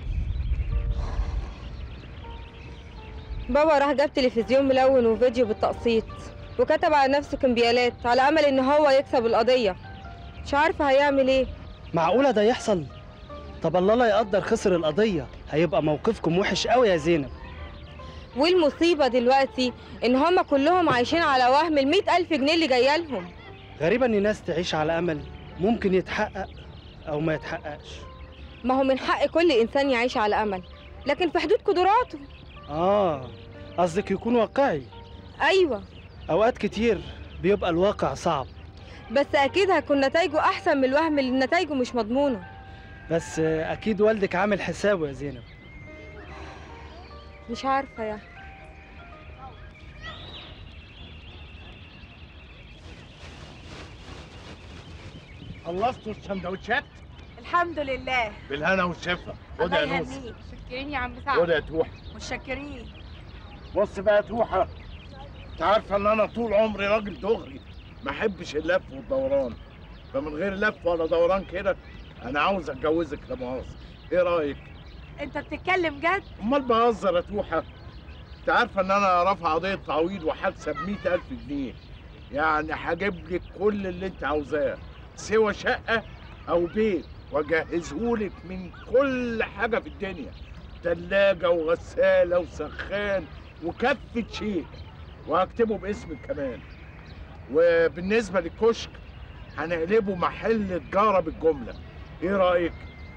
بابا راح جاب تلفزيون ملون وفيديو بالتقسيط وكتب على نفسه كمبيالات على امل ان هو يكسب القضيه. مش عارفه هيعمل ايه. معقوله ده يحصل؟ طب الله لا يقدر خسر القضيه، هيبقى موقفكم وحش قوي يا زينب. والمصيبه دلوقتي ان هم كلهم عايشين على وهم ال100,000 جنيه اللي جايه لهم. غريبه ان الناس تعيش على امل ممكن يتحقق او ما يتحققش. ما هو من حق كل انسان يعيش على امل، لكن في حدود قدراته. قصدك يكون واقعي. ايوه. اوقات كتير بيبقى الواقع صعب، بس اكيد هيكون نتائجه احسن من الوهم اللي نتائجه مش مضمونه. بس اكيد والدك عامل حسابه يا زينب. مش عارفه يا خلصتوا السندوتشات؟ الحمد لله. بالهنا والشفا. خد يا نوس. متشكرين يا عم سعد. خد يا توحة. متشكرين. بص بقى يا توحة، انت عارفه ان انا طول عمري راجل دغري، ما احبش اللف والدوران، فمن غير لف ولا دوران كده انا عاوز اتجوزك لا مؤاخذة. ايه رايك؟ انت بتتكلم جد؟ امال بهزر يا توحة. انت عارفه ان انا رافع قضيه تعويض وحادثه ب100,000 جنيه، يعني هجيب لك كل اللي انت عاوزاه، سوى شقه او بيت، واجهزهولك من كل حاجه في الدنيا، تلاجه وغساله وسخان وكفه شيء، وهكتبه باسمك كمان. وبالنسبه للكشك هنقلبه محل تجاره بالجمله. ايه رايك؟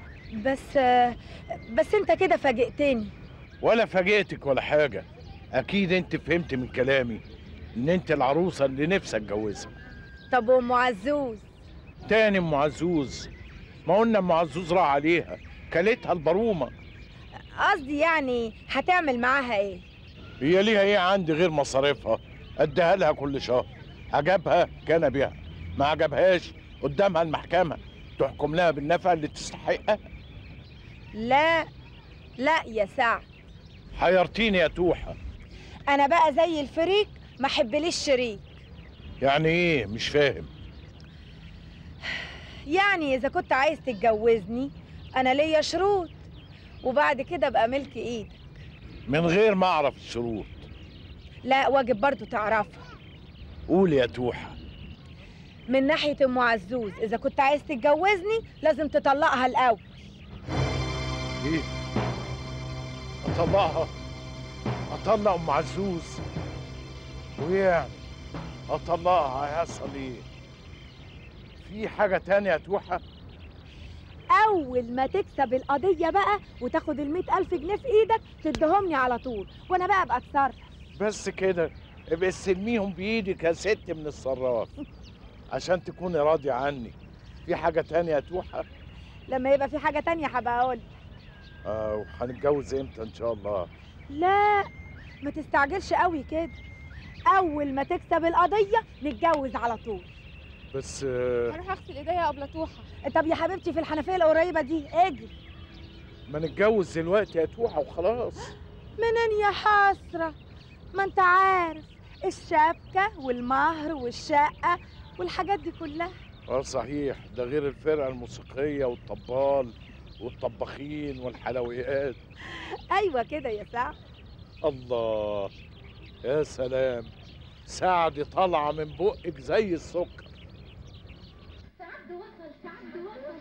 بس انت كده فاجئتني. ولا فاجئتك ولا حاجه، اكيد انت فهمت من كلامي ان انت العروسه اللي نفسي اتجوزها. طب وام عزوز؟ تاني ام عزوز؟ ما قلنا ام عزوز راح عليها كلتها البرومه. قصدي يعني هتعمل معاها ايه؟ هي ليها ايه عندي غير مصاريفها؟ اديها لها كل شهر، عجبها كان بيها، ما عجبهاش قدامها المحكمه تحكم لها بالنفقه اللي تستحقها. لا يا سعد، حيرتيني يا توحة. انا بقى زي الفريق ما احبليش شريك. يعني ايه؟ مش فاهم. يعني اذا كنت عايز تتجوزني انا ليا شروط، وبعد كده بقى ملك ايدك. من غير ما اعرف الشروط؟ لا، واجب برضو تعرفها. قولي يا توحة. من ناحية ام عزوز، اذا كنت عايز تتجوزني لازم تطلقها الاول. ايه؟ اطلقها؟ اطلق ام عزوز؟ وايه يعني؟ اطلقها هيحصل ايه؟ في حاجة تانية يا توحة؟ اول ما تكسب القضية بقى وتاخد ال100,000 جنيه في ايدك تديهمني على طول، وانا بقى ابقى اتصرف. بس كده؟ ابقى استلميهم بايدك يا ست من الصراف عشان تكوني راضية عني. في حاجة تانية يا توحة؟ لما يبقى في حاجة تانية هبقى اقول. وهنتجوز امتى ان شاء الله؟ لا، ما تستعجلش قوي كده، اول ما تكسب القضية نتجوز على طول. بس هروح اغسل ايديا قبل توحة. طب يا حبيبتي في الحنفية القريبة دي اجي. ما نتجوز دلوقتي يا توحة وخلاص. منين يا حسرة، ما انت عارف الشبكه والمهر والشقه والحاجات دي كلها. صحيح، ده غير الفرقه الموسيقيه والطبال والطباخين والحلويات. ايوه كده يا سعد. الله، يا سلام، سعد طالعه من بقك زي السكر. سعد وصل، سعد وصل.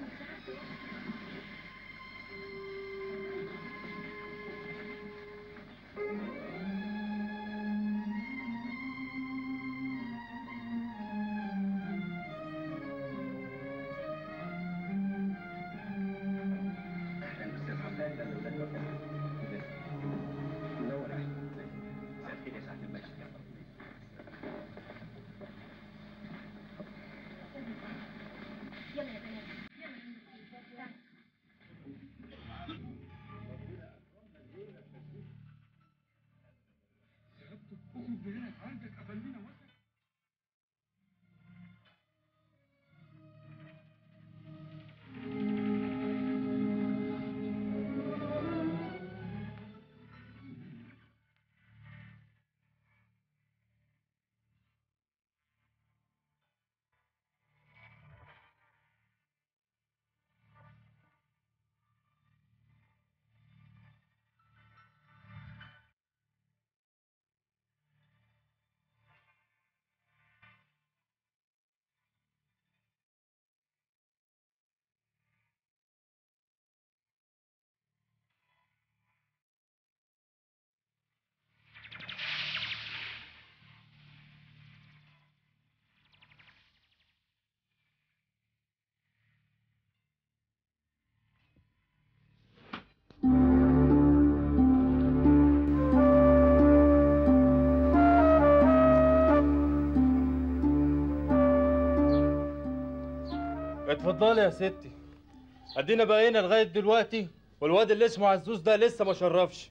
اتفضلي يا ستي. ادينا بقينا لغايه دلوقتي والواد اللي اسمه عزوز ده لسه ما شرفش.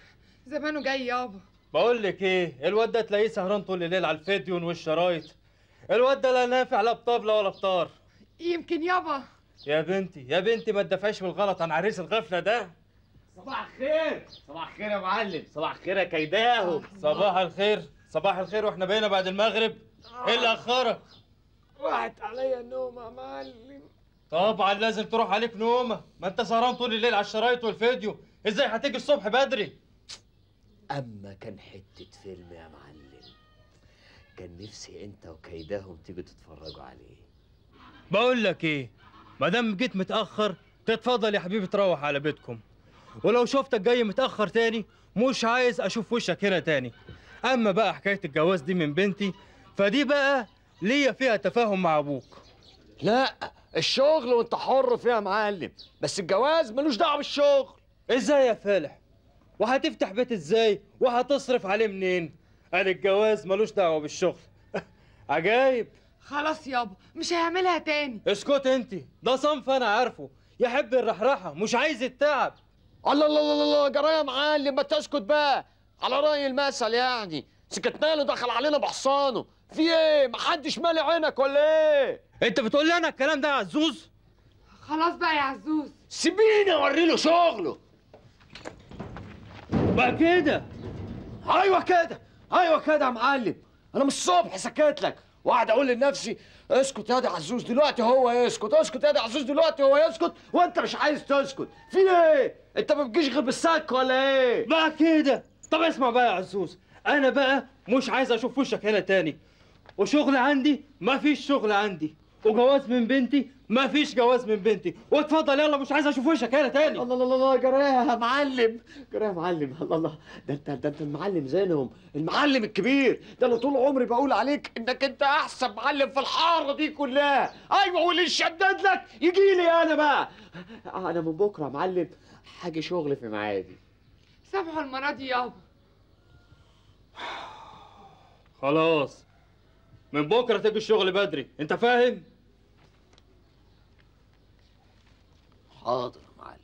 زمانه جاي يابا. بقول لك ايه، الواد ده تلاقيه سهران طول الليل على الفيديون والشرايط. الواد ده لا نافع لا بطبله ولا بطار. يمكن يابا. يا بنتي يا بنتي ما تدافعيش بالغلط عن عريس الغفله ده. صباح الخير، صباح الخير يا معلم، صباح الخير يا كيداهو. صباح الخير، صباح الخير، واحنا بقينا بعد المغرب. ايه اللي اخرك؟ راحت عليا النوم يا معلم. طبعا لازم تروح عليك نومه، ما انت سهران طول الليل على الشرايط والفيديو، ازاي هتيجي الصبح بدري؟ اما كان حته فيلم يا معلم، كان نفسي انت وكيداهم تيجوا تتفرجوا عليه. بقول لك ايه، ما دام جيت متاخر تتفضل يا حبيبي تروح على بيتكم، ولو شفتك جاي متاخر تاني مش عايز اشوف وشك هنا تاني. اما بقى حكايه الجواز دي من بنتي فدي بقى ليا فيها تفاهم مع ابوك. لا، الشغل وانت حر فيها يا معلم، بس الجواز ملوش دعوه بالشغل. ازاي يا فالح؟ وهتفتح بيت ازاي؟ وهتصرف عليه منين؟ قال الجواز ملوش دعوه بالشغل. عجايب. خلاص يابا مش هيعملها تاني. اسكت انت، ده صنف انا عارفه، يحب الرحرحه مش عايز التعب. الله الله الله الله، جرى يا معلم ما تسكت بقى، على رأي المثل يعني، سكتنا له دخل علينا بحصانه. في ايه؟ محدش مالي عينك ولا ايه؟ انت بتقول لي انا الكلام ده يا عزوز؟ خلاص بقى يا عزوز، سيبيني اوري له شغله. بقى كده؟ ايوه كده، ايوه كده يا معلم. انا من الصبح سكت لك وقاعد اقول لنفسي اسكت يا دي عزوز دلوقتي هو يسكت، اسكت يا دي عزوز دلوقتي هو يسكت، وانت مش عايز تسكت. في ايه؟ انت ما بتجيش غير بالسك ولا ايه؟ بقى كده. طب اسمع بقى يا عزوز، انا بقى مش عايز اشوف وشك هنا تاني، وشغل عندي مفيش شغل عندي، وجواز من بنتي مفيش جواز من بنتي، واتفضل يلا مش عايز اشوف وشك هنا تاني. الله الله الله، جرايه يا معلم، جرايه يا معلم. الله الله، ده انت المعلم زينهم، المعلم الكبير ده. انا طول عمري بقول عليك انك انت احسن معلم في الحاره دي كلها. ايوه، واللي يشدد لك يجي لي انا بقى. انا من بكره يا معلم حاجه شغل في ميعادي. سامحوا المره دي يابا. خلاص من بكره تيجي الشغل بدري، انت فاهم؟ حاضر يا معلم.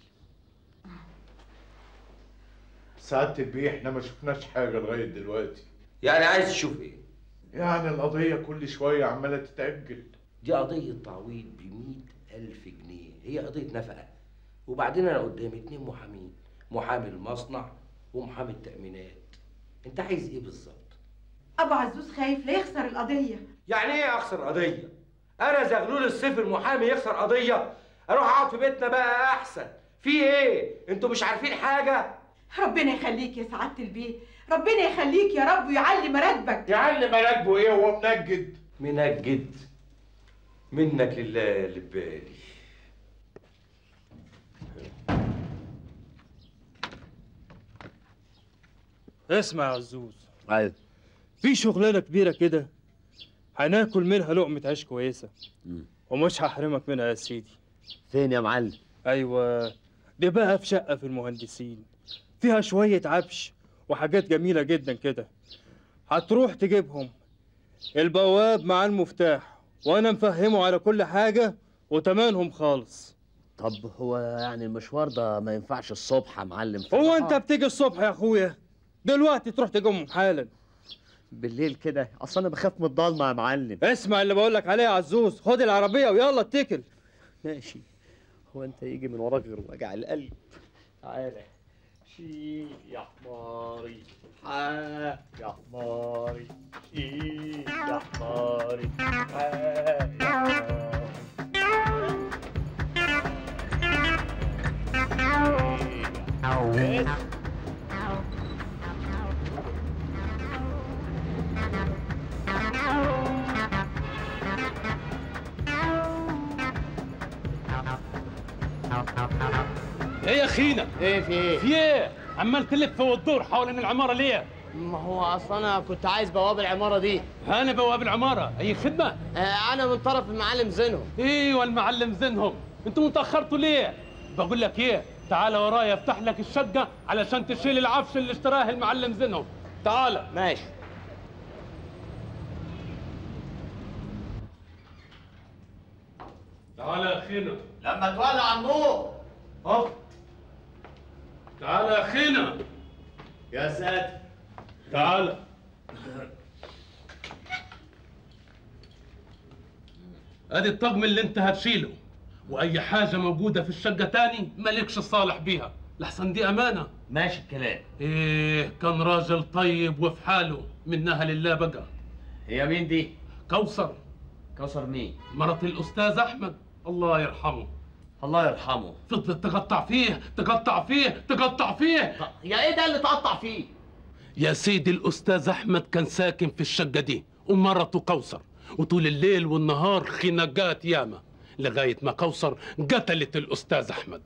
سعادة البيه احنا ما شفناش حاجة لغاية دلوقتي. يعني عايز تشوف ايه؟ يعني القضية كل شوية عمالة تتأجل. دي قضية تعويض ب100,000 جنيه، هي قضية نفقة. وبعدين أنا قدامي 2 محامين، محامي المصنع ومحامي التأمينات. أنت عايز إيه بالظبط؟ ابو عزوز خايف لا يخسر القضيه. يعني ايه اخسر قضيه؟ انا زغلول السيف المحامي يخسر قضيه؟ اروح اقعد في بيتنا بقى احسن. في ايه؟ انتوا مش عارفين حاجه؟ ربنا يخليك يا سعاده البيه، ربنا يخليك يا رب ويعلي مراتبك. يعلي مراتبه ايه وهو منجد؟ منجد منك لله اللي ببالي. اسمع يا عزوز. ايوه. في شغلانه كبيره كده هناكل منها لقمه عيش كويسه ومش هحرمك منها يا سيدي. فين يا معلم؟ ايوه، دي بقى في شقه في المهندسين، فيها شويه عفش وحاجات جميله جدا كده. هتروح تجيبهم، البواب معاه المفتاح وانا مفهمه على كل حاجه وتمنهم خالص. طب هو يعني المشوار ده ما ينفعش الصبح يا معلم؟ هو انت بتيجي الصبح يا اخويا؟ دلوقتي تروح تجيبهم حالا. بالليل كده؟ اصل انا بخاف من الضلمه يا معلم. اسمع اللي بقول لك عليه يا عزوز، خد العربيه ويلا اتكل. ماشي. هو انت يجي من وراك غير وجع القلب؟ تعالى شيل يا حماري، يا حماري، شيل يا حماري، يا حماري. ايه يا اخينا؟ ايه في ايه؟ في ايه؟ عمال تلف وتدور حوالين العماره ليه؟ ما هو اصلا انا كنت عايز بواب العماره دي. انا بواب العماره، اي خدمه؟ انا من طرف المعلم زينهم. ايوه المعلم زينهم، انتوا متاخرتوا ليه؟ بقول لك ايه؟ تعال ورايا افتح لك الشقه علشان تشيل العفش اللي اشتراه المعلم زينهم. تعال. ماشي. تعال يا اخينا. لما تولع النور. اهو. تعال يا اخينا. يا ساتر. تعال. ادي الطقم اللي انت هتشيله، واي حاجه موجوده في الشقه تاني مالكش صالح بيها، لحسن دي امانه. ماشي الكلام. ايه كان راجل طيب وفي حاله، منها لله بقى. هي مين دي؟ كوثر. كوثر مين؟ مرات الاستاذ احمد الله يرحمه. الله يرحمه. فضلت تقطع فيه تقطع فيه تقطع فيه. يا ايه ده اللي تقطع فيه؟ يا سيدي الاستاذ احمد كان ساكن في الشقه دي ومرته كوثر، وطول الليل والنهار خناقات ياما لغايه ما كوثر قتلت الاستاذ احمد.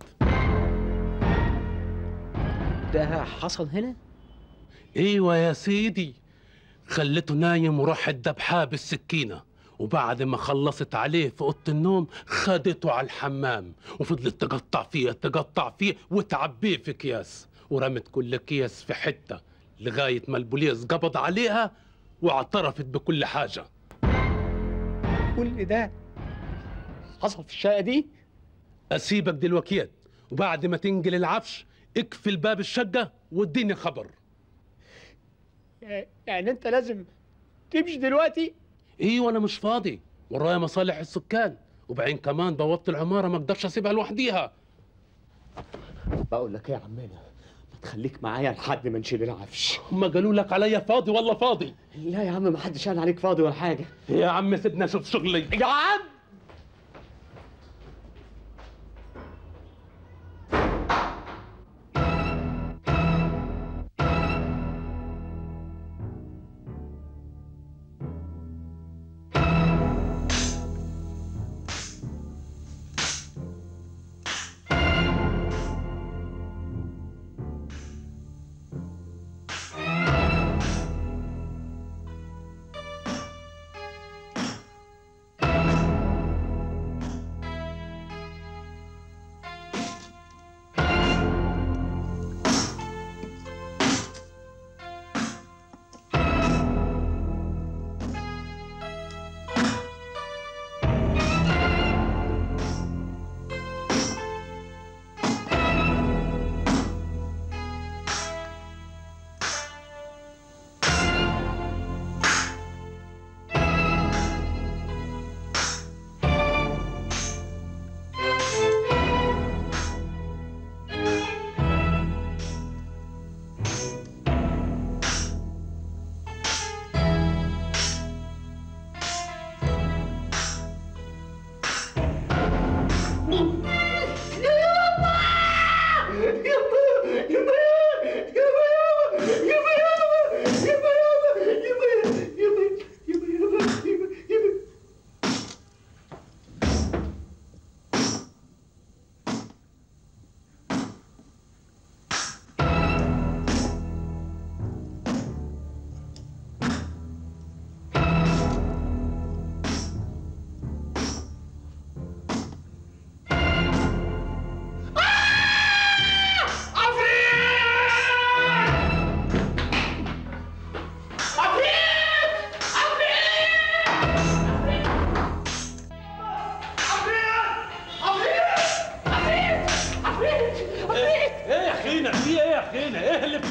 ده حصل هنا؟ ايوه يا سيدي، خلته نايم وراحت دبحاه بالسكينه، وبعد ما خلصت عليه في اوضه النوم خدته على الحمام وفضلت تقطع فيه وتعبيه في اكياس، ورمت كل اكياس في حته لغايه ما البوليس قبض عليها واعترفت بكل حاجه. كل ده حصل في الشقه دي؟ اسيبك دلوقتي، وبعد ما تنقل العفش اقفل باب الشقه واديني خبر. يعني انت لازم تمشي دلوقتي؟ ايوه انا مش فاضي، ورايا مصالح السكان، وبعدين كمان بوابه العماره ما اقدرش اسيبها لوحديها. بقول لك ايه يا عمنا، ما تخليك معايا لحد ما نشيل العفش. هما قالوا لك عليا فاضي ولا فاضي؟ لا يا عم ما حدش قال عليك فاضي ولا حاجه. يا عم سيبني اشوف شغلي. يا عم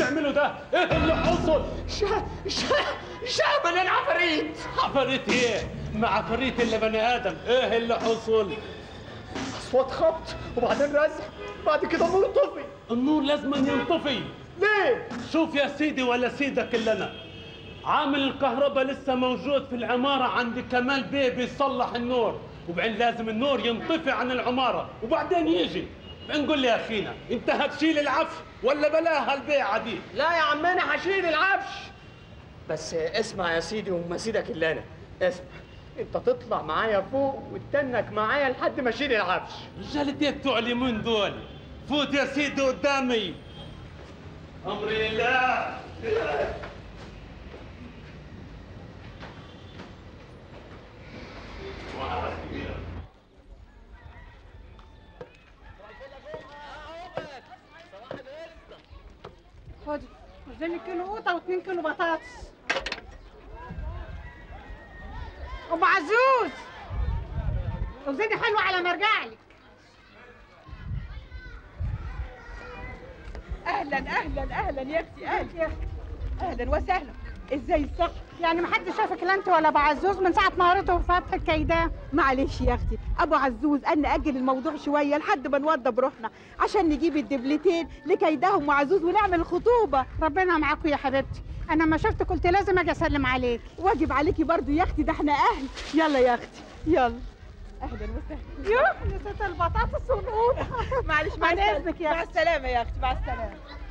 بتعمله ده؟ ايه اللي حصل؟ شامل العفاريت. عفاريت ايه؟ ما عفاريت الا بني ادم، ايه اللي حصل؟ اصوات خبط وبعدين رزع، بعد كده النور طفي. النور لازم ينطفي. ليه؟ شوف يا سيدي ولا سيدك الا انا، عامل الكهرباء لسه موجود في العمارة عند كمال بيه بيصلح النور، وبعدين لازم النور ينطفي عن العمارة وبعدين يجي. نقول لي يا اخينا انت هتشيل العفش ولا بلاها البيعة دي؟ لا يا عمنا هشيل العفش. بس اسمع يا سيدي وما سيدك الا انا، اسمع، انت تطلع معايا فوق وتتنك معايا لحد ما اشيل العفش. رجالتي بتوع اليمين دول، فوت يا سيدي قدامي. امري لله. خدي وزني كيلو قوطه و2 كيلو بطاطس. ام عزوز وزني حلوه على ما ارجع لك. اهلا اهلا اهلا يا اختي، اهلا يا اختي، اهلا وسهلا. ازاي الصح؟ يعني ما حدش شافك لا انت ولا ابو عزوز من ساعه ما قريته في فتح الكيدان؟ معلش يا اختي، ابو عزوز قال ناجل الموضوع شويه لحد ما نوضب روحنا عشان نجيب الدبلتين لكيدهم وعزوز ونعمل الخطوبه. ربنا معاكم يا حبيبتي، انا ما شفتك قلت لازم اجي اسلم عليك. واجب عليكي برضو يا اختي، ده احنا اهل. يلا يا اختي يلا. اهلا وسهلا. يوه نسيت البطاطس والقوطه. معلش مع اذنك يا مع السلامه يا اختي، مع السلامه.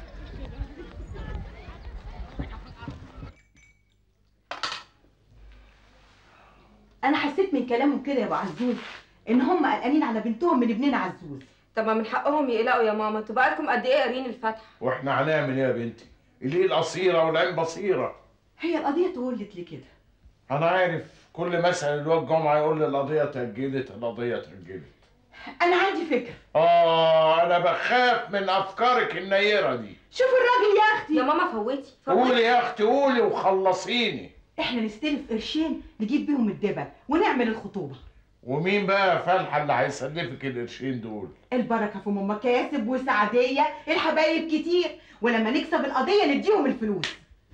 انا حسيت من كلامهم كده يا ابو عزوز ان هم قلقانين على بنتهم من ابننا عزوز. طب ما من حقهم يقلقوا يا ماما، انتوا بقالكم قد ايه قارين الفاتحه؟ واحنا هنعمل ايه يا بنتي؟ الايد قصيره والعين بصيره. هي القضيه تولت لي كده. انا عارف كل ما اسال الواد جمعه يقول لي القضيه اتاجلت، القضيه اتاجلت. انا عندي فكره. انا بخاف من افكارك النيره دي. شوف الراجل يا اختي. يا ماما فوتي قولي يا اختي قولي وخلصيني. احنا نستلف قرشين نجيب بيهم الدبل ونعمل الخطوبه. ومين بقى فالحه اللي هيسلفك القرشين دول؟ البركه في ام مكاسب وسعديه، الحبايب كتير، ولما نكسب القضيه نديهم الفلوس.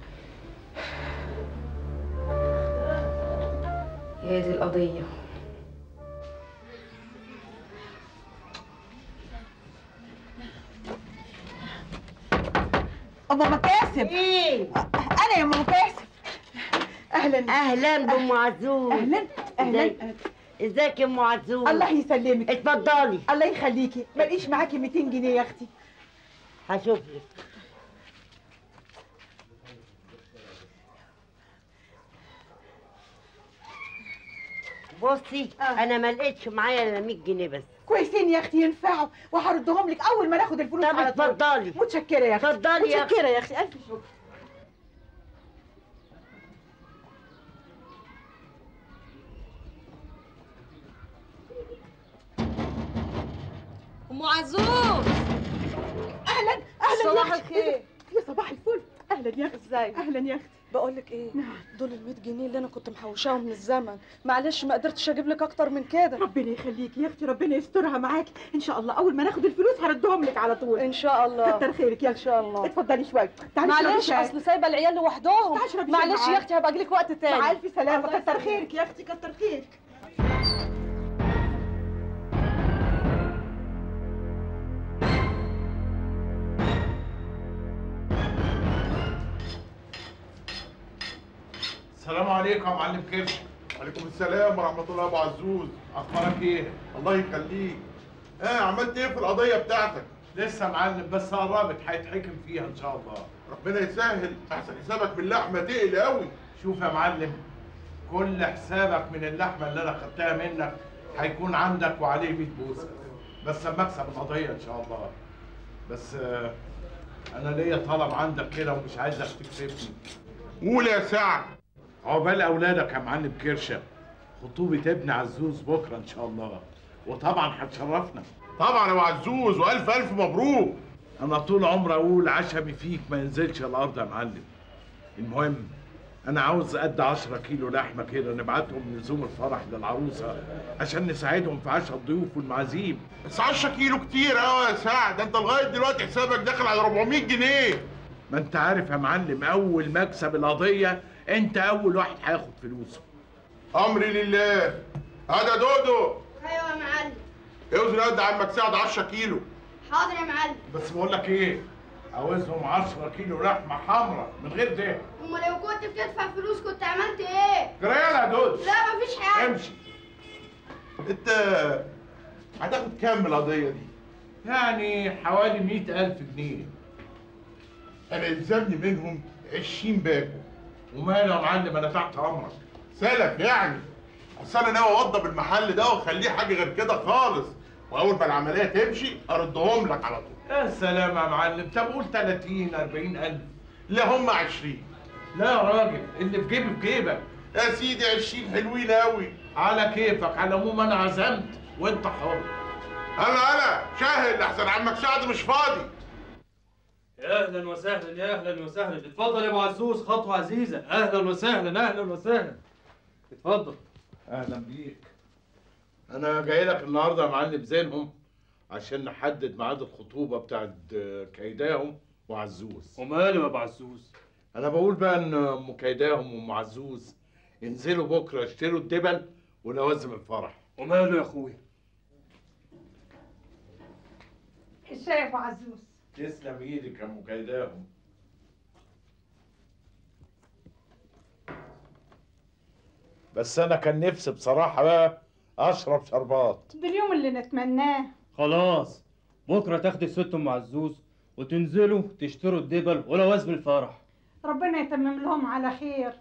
هي دي القضيه. ام مكاسب. ايه؟ انا يا ام مكاسب. اهلا اهلا بام عزوز. اهلا اهلا. ازيك يا ام عزوز؟ الله يسلمك. اتفضلي. الله يخليكي. ماليش معاكي 200 جنيه يا اختي؟ هشوف لك. بصي انا ما لقيتش معايا الا 100 جنيه بس. كويسين يا اختي ينفعوا، وهردهم لك اول ما ناخد الفلوس على طول. اتفضلي. متشكره يا اختي. اتفضلي يا متشكره يا اختي، الف شكر. ام عزوز. اهلا اهلا صباح يا أختي. الخير. يا صباح الفل. اهلا يا اختي. ازاي؟ اهلا يا اختي. بقول لك ايه؟ دول ال 100 جنيه اللي انا كنت محوشاهم من الزمن، معلش ما قدرتش اجيب لك اكتر من كده. ربنا يخليكي يا اختي، ربنا يسترها معاكي ان شاء الله. اول ما ناخد الفلوس هردهم لك على طول ان شاء الله. كتر خيرك يا ان شاء الله. اتفضلي شويه. تعالي معلش اصل سايبه العيال لوحدهم. تعالي اشربي معلش يا اختي هبقى اجي لك وقت تاني. مع الف سلامه. كتر خيرك يا اختي، كتر خيرك. السلام عليكم يا معلم كرش. وعليكم السلام ورحمة الله يا أبو عزوز. أخبارك إيه؟ الله يخليك. عملت إيه في القضية بتاعتك؟ لسه يا معلم، بس قربت هيتحكم فيها إن شاء الله. ربنا يسهل، أحسن حسابك من اللحمة تقل أوي. شوف يا معلم، كل حسابك من اللحمة اللي أنا خدتها منك هيكون عندك وعليه 100 بوسة، بس لما أكسب القضية إن شاء الله. بس أنا ليا طلب عندك كده ومش عايزك تكسفني. قول يا سعد. عقبال اولادك يا معلم كرشه، خطوبه ابن عزوز بكره ان شاء الله، وطبعا هتشرفنا. طبعا يا ابو عزوز، والف الف مبروك. انا طول عمري اقول عشمي فيك ما ينزلش الارض يا معلم. المهم انا عاوز قد 10 كيلو لحمه كده نبعتهم لزوم الفرح للعروسه عشان نساعدهم في عشاء الضيوف والمعازيم. بس 10 كيلو كتير قوي يا سعد، ده انت لغايه دلوقتي حسابك داخل على 400 جنيه. ما انت عارف يا معلم، اول ما اكسب القضيه انت اول واحد هياخد فلوسه. امري لله. هذا دودو. ايوه يا معلم. اوزن قد عمك سعد 10 كيلو. حاضر يا معلم. بس بقول لك ايه، عاوزهم 10 كيلو لحمه حمراء من غير ده. امال لو كنت بتدفع فلوس كنت عملت ايه؟ جريان يا دودو. لا مفيش حاجه. امشي. انت هتاخد كام من القضيه دي؟ يعني حوالي 100,000 جنيه. انا يلزمني منهم 20 باكو. وماله يا معلم، انا تحت امرك. سلف يعني. اصل انا ناوي اوضب المحل ده واخليه حاجه غير كده خالص، واول ما العمليه تمشي اردهم لك على طول. يا سلام يا معلم، طب قول 30 40,000. لا هم 20. لا يا راجل، اللي في جيبي في جيبك. يا سيدي 20 حلوين قوي. على كيفك، على العموم انا عزمت وانت حر. هلا شاهد احسن عمك سعد مش فاضي. يا اهلا وسهلا، يا اهلا وسهلا. اتفضل يا ابو عزوز، خطوه عزيزه. اهلا وسهلا، اهلا وسهلا. اتفضل. اهلا بيك. انا جاي لك النهارده يا معلم زينهم عشان نحدد ميعاد الخطوبه بتاعت كيداهم وعزوز. وماله يا ابو عزوز؟ انا بقول بقى ان ام كيداهم وام عزوز ينزلوا بكره يشتروا الدبل ولوازم الفرح. وماله يا اخويا؟ الشاي يا ابو عزوز. تسلم ايدك يا ام كيداهم. بس انا كان نفسي بصراحه بقى اشرب شربات. ده اليوم اللي نتمناه. خلاص، بكره تاخدي الست ام عزوز وتنزلوا تشتروا الدبل ولوازم الفرح. ربنا يتمم لهم على خير.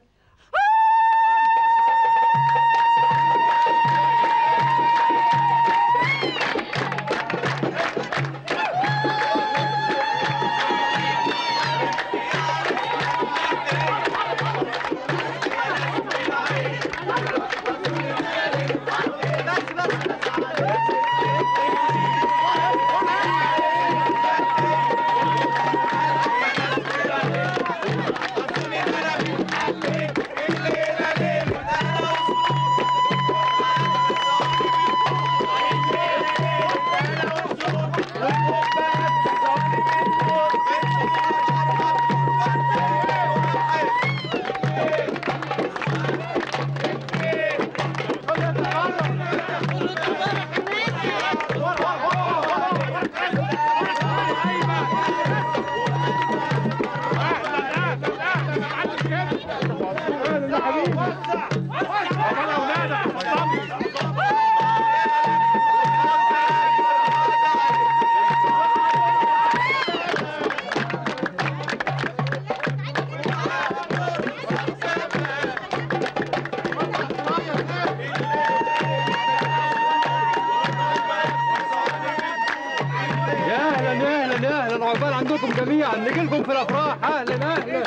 عقبال عندكم جميعا، نجي لكم في الافراح. اهلا اهلا.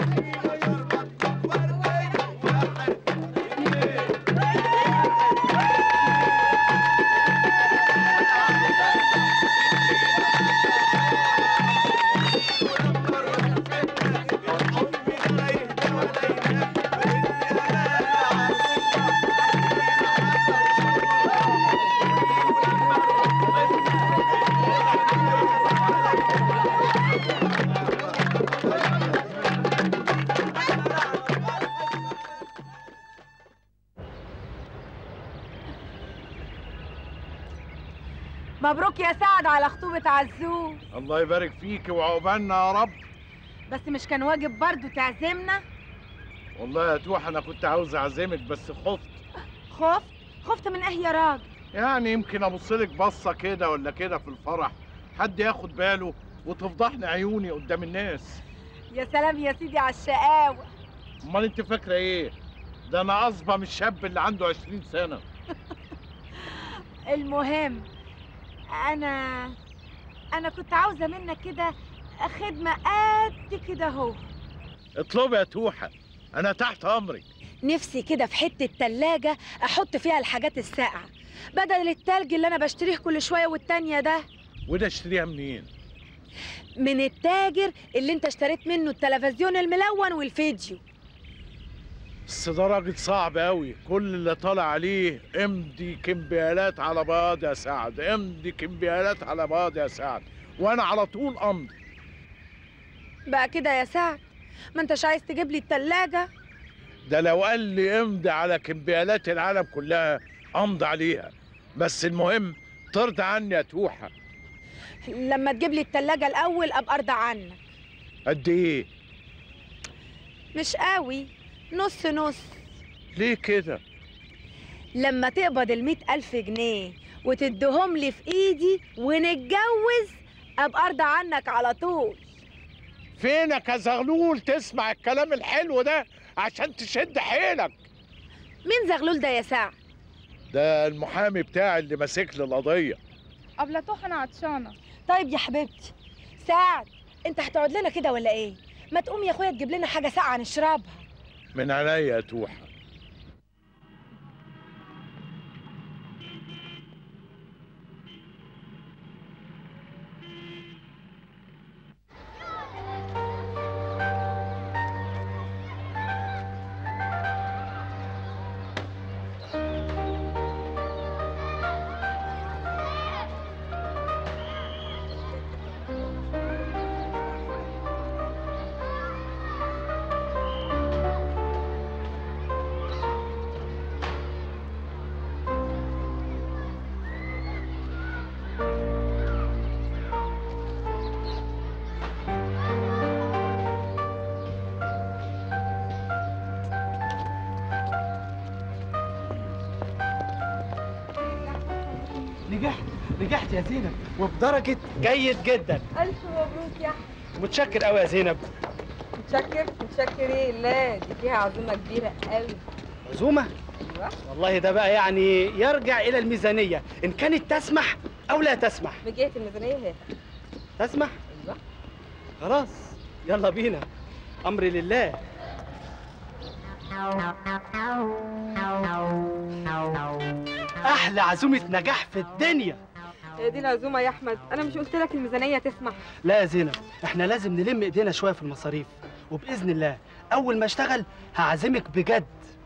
مبروك يا سعد على خطوبة عزوز. الله يبارك فيك وعقبالنا يا رب. بس مش كان واجب برضو تعزمنا؟ والله يا توح انا كنت عاوز اعزمك بس خفت. خفت من ايه يا راجل؟ يعني يمكن ابصلك بصه كده ولا كده في الفرح حد ياخد باله وتفضحني عيوني قدام الناس. يا سلام يا سيدي على الشقاوة. امال انت فاكره ايه؟ ده انا اصبى من الشاب اللي عنده 20 سنه. المهم انا كنت عاوزه منك كده خدمه قد كده اهو. اطلبي يا توحه، انا تحت امرك. نفسي كده في حته تلاجة احط فيها الحاجات الساقعه بدل التلج اللي انا بشتريه كل شويه والتانيه ده. وده اشتريها منين؟ من التاجر اللي انت اشتريت منه التلفزيون الملون والفيديو. بس ده راجل صعب قوي، كل اللي طالع عليه امضي كمبيالات على بعض يا سعد، امضي كمبيالات على بعض يا سعد، وانا على طول امضي. بقى كده يا سعد؟ ما انتش عايز تجيب لي التلاجة؟ ده لو قال لي امضي على كمبيالات العالم كلها امضي عليها، بس المهم ترضى عني يا توحة. لما تجيب لي التلاجة الأول أبقى أرضى عنك. قد ايه؟ مش قوي، نص نص. ليه كده؟ لما تقبض ال100,000 جنيه وتديهم لي في ايدي ونتجوز ابقى ارضى عنك على طول. فينك يا زغلول تسمع الكلام الحلو ده عشان تشد حيلك؟ مين زغلول ده يا سعد؟ ده المحامي بتاعي اللي ماسك لي القضيه. أبلة توحة أنا عطشانة. طيب يا حبيبتي. سعد أنت هتقعد لنا كده ولا إيه؟ ما تقوم يا أخويا تجيب لنا حاجة ساقعة نشربها. من عينيا يا توحة. نجحت يا زينب وبدرجة جيد جدا. ألف مبروك يا أحمد. متشكر قوي يا زينب. متشكر إيه؟ لا دي فيها عزومة كبيرة قوي. عزومة؟ أيوه. والله ده بقى يعني يرجع إلى الميزانية، إن كانت تسمح أو لا تسمح. من جهة الميزانية هي تسمح؟ أيوه. خلاص يلا بينا، أمري لله. أحلى عزومة نجاح في الدنيا. هي دي العزومة يا أحمد؟ أنا مش قلت لك الميزانية تسمح؟ لا يا زينب، إحنا لازم نلم إيدينا شوية في المصاريف، وبإذن الله أول ما أشتغل هعزمك بجد.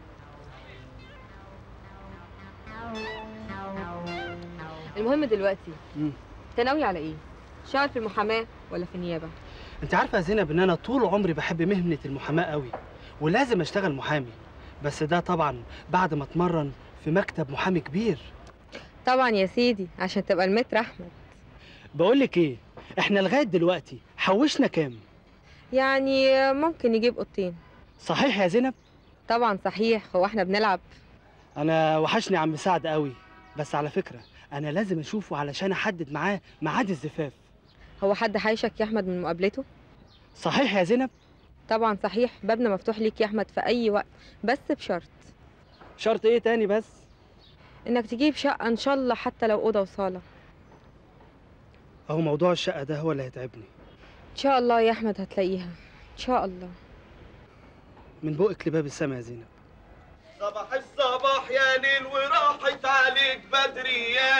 المهم دلوقتي أنت ناوي على إيه؟ شغال في المحاماة ولا في النيابة؟ أنت عارفة يا زينب إن أنا طول عمري بحب مهنة المحاماة قوي، ولازم أشتغل محامي، بس ده طبعا بعد ما أتمرن في مكتب محامي كبير. طبعا يا سيدي عشان تبقى المتر أحمد. بقول لك إيه، إحنا لغاية دلوقتي حوشنا كام؟ يعني ممكن نجيب أوضتين. صحيح يا زينب؟ طبعا صحيح، هو احنا بنلعب؟ أنا وحشني عم سعد قوي، بس على فكرة أنا لازم أشوفه علشان أحدد معاه ميعاد الزفاف. هو حد حايشك يا أحمد من مقابلته؟ صحيح يا زينب؟ طبعا صحيح، بابنا مفتوح ليك يا أحمد في أي وقت، بس بشرط. شرط إيه تاني بس؟ إنك تجيب شقة إن شاء الله حتى لو أوضة وصالة. أهو موضوع الشقة ده هو اللي هيتعبني. إن شاء الله يا أحمد هتلاقيها، إن شاء الله. من بقك لباب السما يا زينب. صباح الصباح يا ليل وراحت عليك بدري يا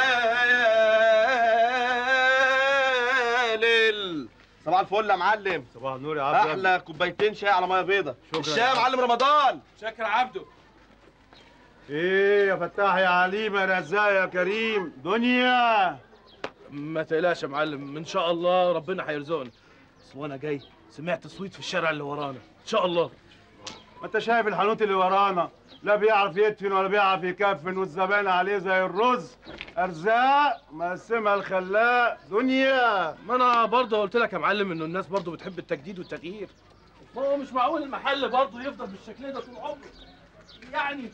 ليل. صباح الفل يا معلم. صباح النور يا عبد. احلى كوبايتين شاي على ميه بيضه. شكرا الشاي يا معلم رمضان. شكرا عبده. ايه يا فتاح يا عليم يا رزاق يا كريم دنيا. ما تقلقش يا معلم، ان شاء الله ربنا هيرزقنا. اصل وانا جاي سمعت صويت في الشارع اللي ورانا، ان شاء الله. ما انت شايف الحانوت اللي ورانا، لا بيعرف يدفن ولا بيعرف يكفن، والزبائن عليه زي الرز. ارزاق مقسمها الخلاق دنيا. ما انا برضه قلت لك يا معلم انه الناس برضه بتحب التجديد والتغيير. هو مش معقول المحل برضه يفضل بالشكل ده طول عمره. يعني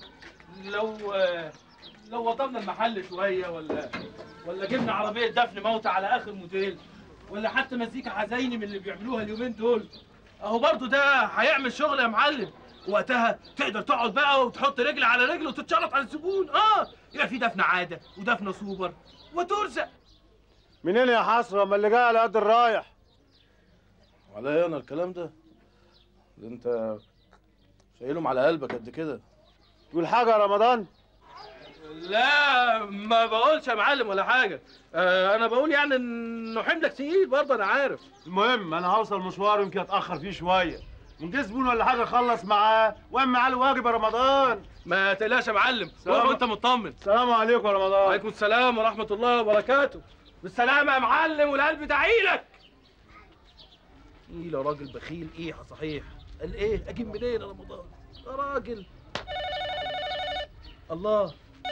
لو وضبنا المحل شويه ولا جبنا عربيه دفن موتى على اخر موديل، ولا حتى مزيكا حزيني من اللي بيعملوها اليومين دول، اهو برضه ده هيعمل شغل يا معلم. وقتها تقدر تقعد بقى وتحط رجل على رجل وتتشرط على الزبون. يبقى في دفن عاده ودفن سوبر وترزق. منين يا حسره؟ ما اللي جاي على قد الرايح. عليا انا الكلام ده انت شايلهم على قلبك قد كده. تقول حاجه يا رمضان؟ لا ما بقولش يا معلم ولا حاجه. انا بقول يعني انه حملك تقيل برضه، انا عارف. المهم انا هوصل مشوار يمكن اتاخر فيه شويه، من جه زبون ولا حاجه اخلص معاه واعمل معاه الواجب يا رمضان. ما تقلقش يا معلم، روح وانت مطمن. السلام عليكم يا رمضان. وعليكم السلام ورحمه الله وبركاته. بالسلامه يا معلم، والقلب داعيلك. ايه يا راجل بخيل، ايه صحيح؟ قال ايه؟ اجيب منين يا رمضان؟ يا راجل الله،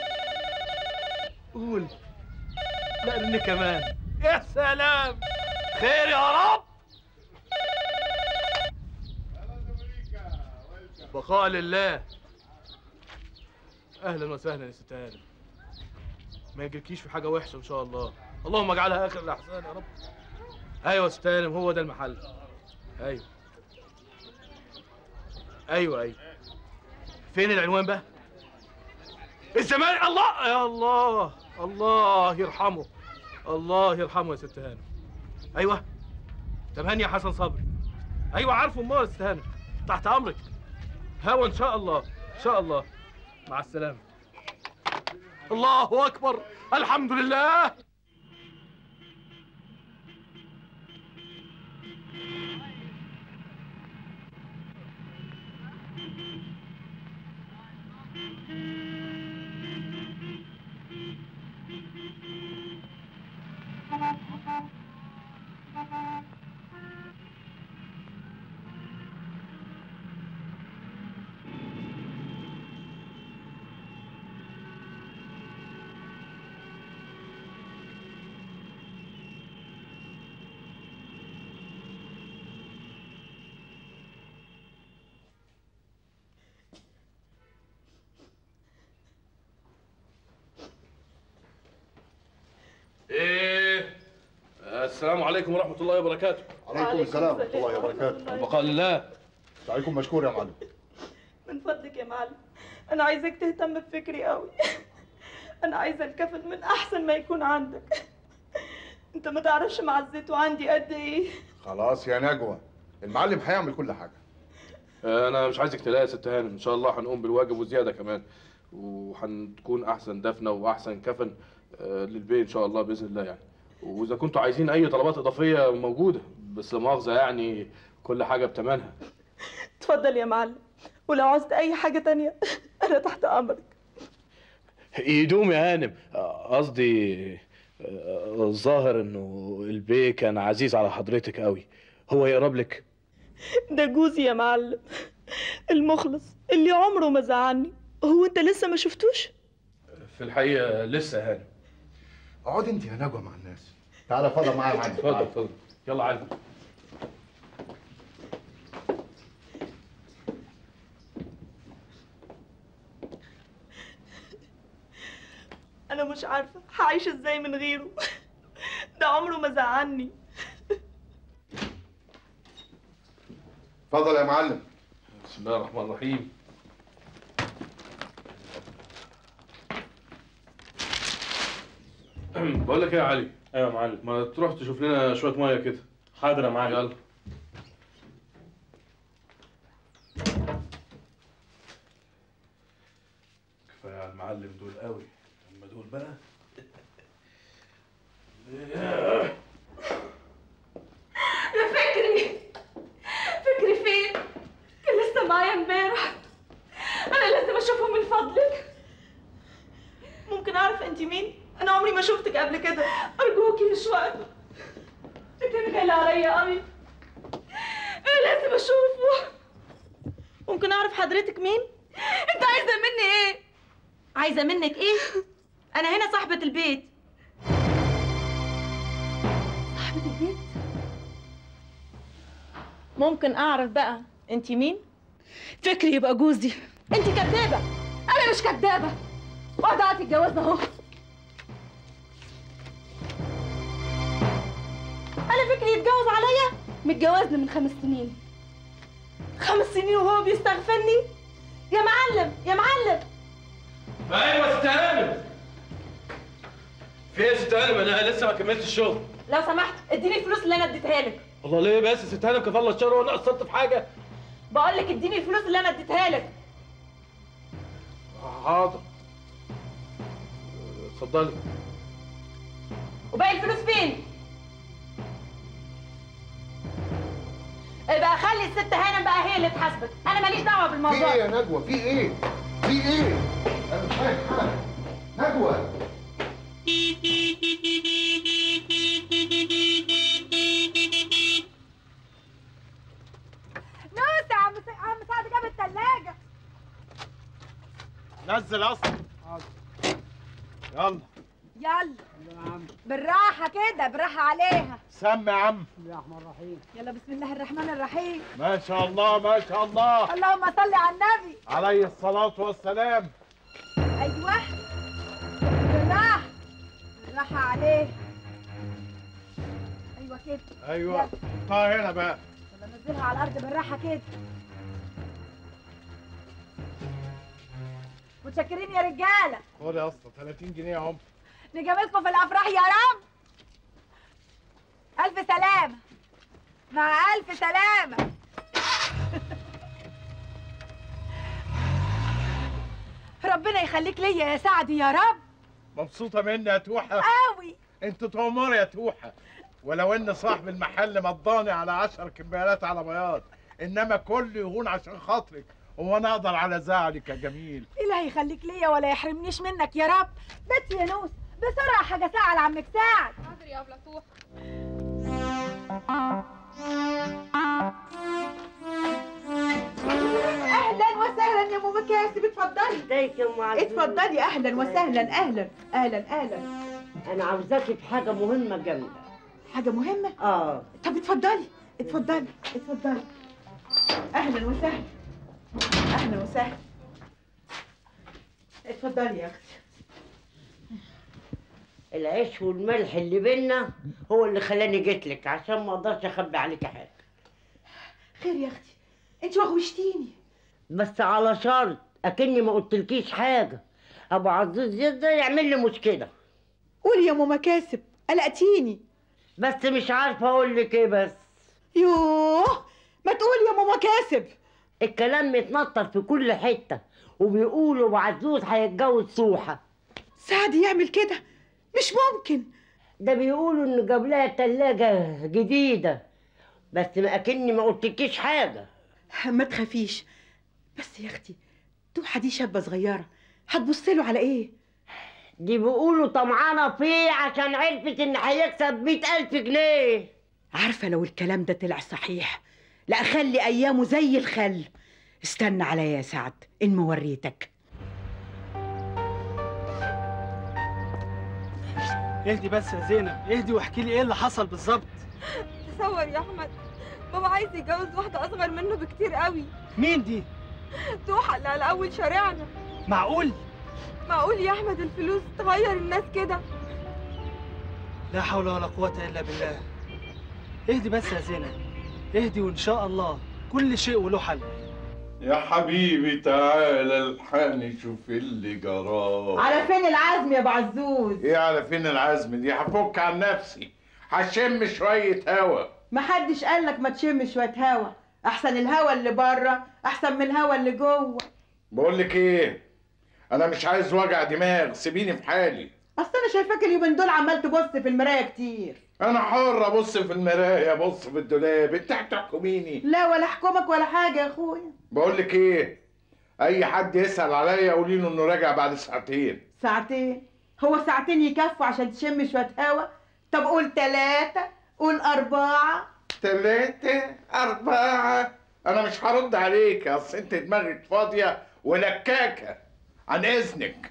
قول. لا رن كمان. يا سلام، خير يا رب. بقاء لله. اهلا وسهلا يا ست هانم. ما يجيلكيش في حاجه وحشه ان شاء الله، اللهم اجعلها اخر الاحسان يا رب. ايوه يا ست هانم، هو ده المحل. ايوه ايوه. فين العنوان بقى؟ الزمالك. الله يا الله، الله يرحمه، الله يرحمه يا ست هانم. ايوه تمانية حسن صبري. ايوه عارفه امال يا ست هانم، تحت امرك. هوا ان شاء الله، ان شاء الله. مع السلامه. الله اكبر، الحمد لله. السلام عليكم ورحمة الله وبركاته. عليكم السلام ورحمة الله وبركاته. وبقاء لله. عليكم مشكور يا معلم. من فضلك يا معلم، أنا عايزك تهتم بفكري قوي. أنا عايزة الكفن من أحسن ما يكون عندك. أنت ما تعرفش معزته عندي قد إيه. خلاص يا نجوى، المعلم هيعمل كل حاجة. أنا مش عايزك تلاقي يا ست هانم، إن شاء الله هنقوم بالواجب وزيادة كمان، وهنكون أحسن دفنة وأحسن كفن للبيت إن شاء الله بإذن الله يعني. وإذا كنتوا عايزين أي طلبات إضافية موجودة، بس لا مؤاخذة يعني كل حاجة بتمنها. اتفضل يا معلم، ولو عاوزت أي حاجة تانية أنا تحت أمرك. يدوم يا هانم، قصدي الظاهر إنه البيه كان عزيز على حضرتك قوي، هو يقرب لك؟ ده جوزي يا معلم المخلص اللي عمره ما زعلني. هو أنت لسه ما شفتوش؟ في الحقيقة لسه يا هانم. اقعد انت يا نجوى مع الناس. تعالى اتفضل معايا يا معلم. اتفضل اتفضل. يلا علي. أنا مش عارفة هعيش إزاي من غيره. ده عمره ما زعلني. اتفضل يا معلم. بسم الله الرحمن الرحيم. بقول لك ايه يا علي؟ ايوه يا معلم. ما تروح تشوف لنا شويه ميه كده. حاضر يا معلم. يلا. كفايه على المعلم دول قوي، اما دول بقى. يا فكري، فكري فين؟ كان لسه معايا امبارح. أنا لازم أشوفه من فضلك. ممكن أعرف أنت مين؟ أنا عمري ما شفتك قبل كده. أرجوكي مش وقته. فكري غالي عليا قوي. أنا لازم أشوفه. ممكن أعرف حضرتك مين؟ أنت عايزة مني إيه؟ عايزة منك إيه؟ أنا هنا صاحبة البيت. صاحبة البيت؟ ممكن أعرف بقى أنت مين؟ فكري يبقى جوزي. أنت كدابة. أنا مش كدابة. وقعت اتجوزنا أهو. أنا فكري يتجوز عليا؟ متجوزنا من 5 سنين. 5 سنين وهو بيستغفلني؟ يا معلم يا معلم. ايوه يا ست هانم. في ايه يا ست هانم؟ انا لسه ما كملتش الشغل. لو سمحت اديني الفلوس اللي أنا اديتها لك. والله ليه بس يا ست هانم؟ كفى الله الشر، وانا قصرت في حاجه؟ بقول لك اديني الفلوس اللي أنا اديتها لك. حاضر. اتفضلي. وباقي الفلوس فين؟ يبقى خلي الست هانم بقى هي اللي تحاسبك، انا ماليش دعوه بالموضوع. في ايه يا نجوى؟ في ايه؟ في ايه؟ انا مش فاهم حاجه. نجوى. يا اسطى. يلا يلا بالراحة كده، بالراحة عليها. سمي يا عم. يا الرحمن الرحيم. يلا بسم الله الرحمن الرحيم. ما شاء الله ما شاء الله. اللهم صل على النبي. عليه الصلاة والسلام. أيوه بالراحة، بالراحة عليه. أيوه كده. ايوه حطها هنا بقى. يلا نزلها على الأرض بالراحة كده. متشكرين يا رجالة. خد يا اسطى 30 جنيه اهم. نجاملكم في الأفراح يا رب. ألف سلامة. مع ألف سلامة. ربنا يخليك ليا يا سعد يا رب. مبسوطة مني يا توحة؟ قوي. انت تؤمر يا توحة. ولو ان صاحب المحل مضاني على 10 كمبيالات على بياض، انما كله يهون عشان خاطرك، هو انا اقدر على زعلك يا جميل. إلهي يخليك ليا ولا يحرمنيش منك يا رب. بس يا نوس بسرعة حاجة ساعة لعمك سعد. حاضر يا أبلة توحة. اهلا وسهلا يا ام مكاسب، اتفضلي. ازيك يا ام عزوز؟ اتفضلي، اهلا وسهلا. اهلا اهلا اهلا. انا عاوزاكي في حاجه مهمه جامده. حاجه مهمه؟ طب اتفضلي اتفضلي اتفضلي. اهلا وسهلا. اهلا وسهلا. اتفضلي يا اختي. العيش والملح اللي بينا هو اللي خلاني جيت لك عشان ما اقدرش اخبي عليكي حاجه. خير يا اختي، انت وغوشتيني. بس على شرط اكني ما قلتلكيش حاجه. ابو عزوز ده يعمل لي مشكله. قولي يا ام مكاسب، قلقتيني. بس مش عارفه اقول لك ايه. بس يوه، ما تقولي يا ام مكاسب. الكلام متنطر في كل حته، وبيقولوا ابو عزوز هيتجوز سوحه. سعد يعمل كده؟ مش ممكن. ده بيقولوا انه جاب لها تلاجة جديدة، بس ما اكني ما قلتلكيش حاجة. ما تخافيش. بس يا اختي توحة دي شابة صغيرة، هتبصله على ايه؟ دي بيقولوا طمعانة فيه عشان عرفت ان هيكسب 100,000 جنيه. عارفة لو الكلام ده طلع صحيح لا اخلي ايامه زي الخل. استنى عليا يا سعد ان موريتك. اهدي بس يا زينب، اهدي واحكي لي ايه اللي حصل بالظبط. تصور يا احمد، بابا عايز يتجوز واحده اصغر منه بكتير قوي. مين دي؟ توحة اللي على اول شارعنا. معقول؟ معقول يا احمد الفلوس تغير الناس كده؟ لا حول ولا قوة الا بالله. اهدي بس يا زينب، اهدي وان شاء الله كل شيء وله حل. يا حبيبي تعالى الحقني شوف اللي جراه. على فين العزم يا ابو عزوز؟ ايه على فين العزم دي؟ هفك عن نفسي، هشم شوية هوا. محدش قالك ما تشم شوية هوا. احسن الهوا اللي بره احسن من الهوا اللي جوه. بقول لك ايه، انا مش عايز وجع دماغ، سيبيني في حالي. اصل انا شايفاك اليومين دول عمال تبص في المرايه كتير. انا حر ابص في المرايه ابص في الدولاب، انت هتحكميني؟ لا ولا احكمك ولا حاجه يا اخويا. بقول لك ايه، اي حد يسال عليا قولي له انه راجع بعد ساعتين. ساعتين؟ هو ساعتين يكفوا عشان تشم شويه هوا؟ طب قول 3، قول 4. 3 4. انا مش هرد عليك، اصل انت دماغك فاضيه ولكاكه. عن اذنك.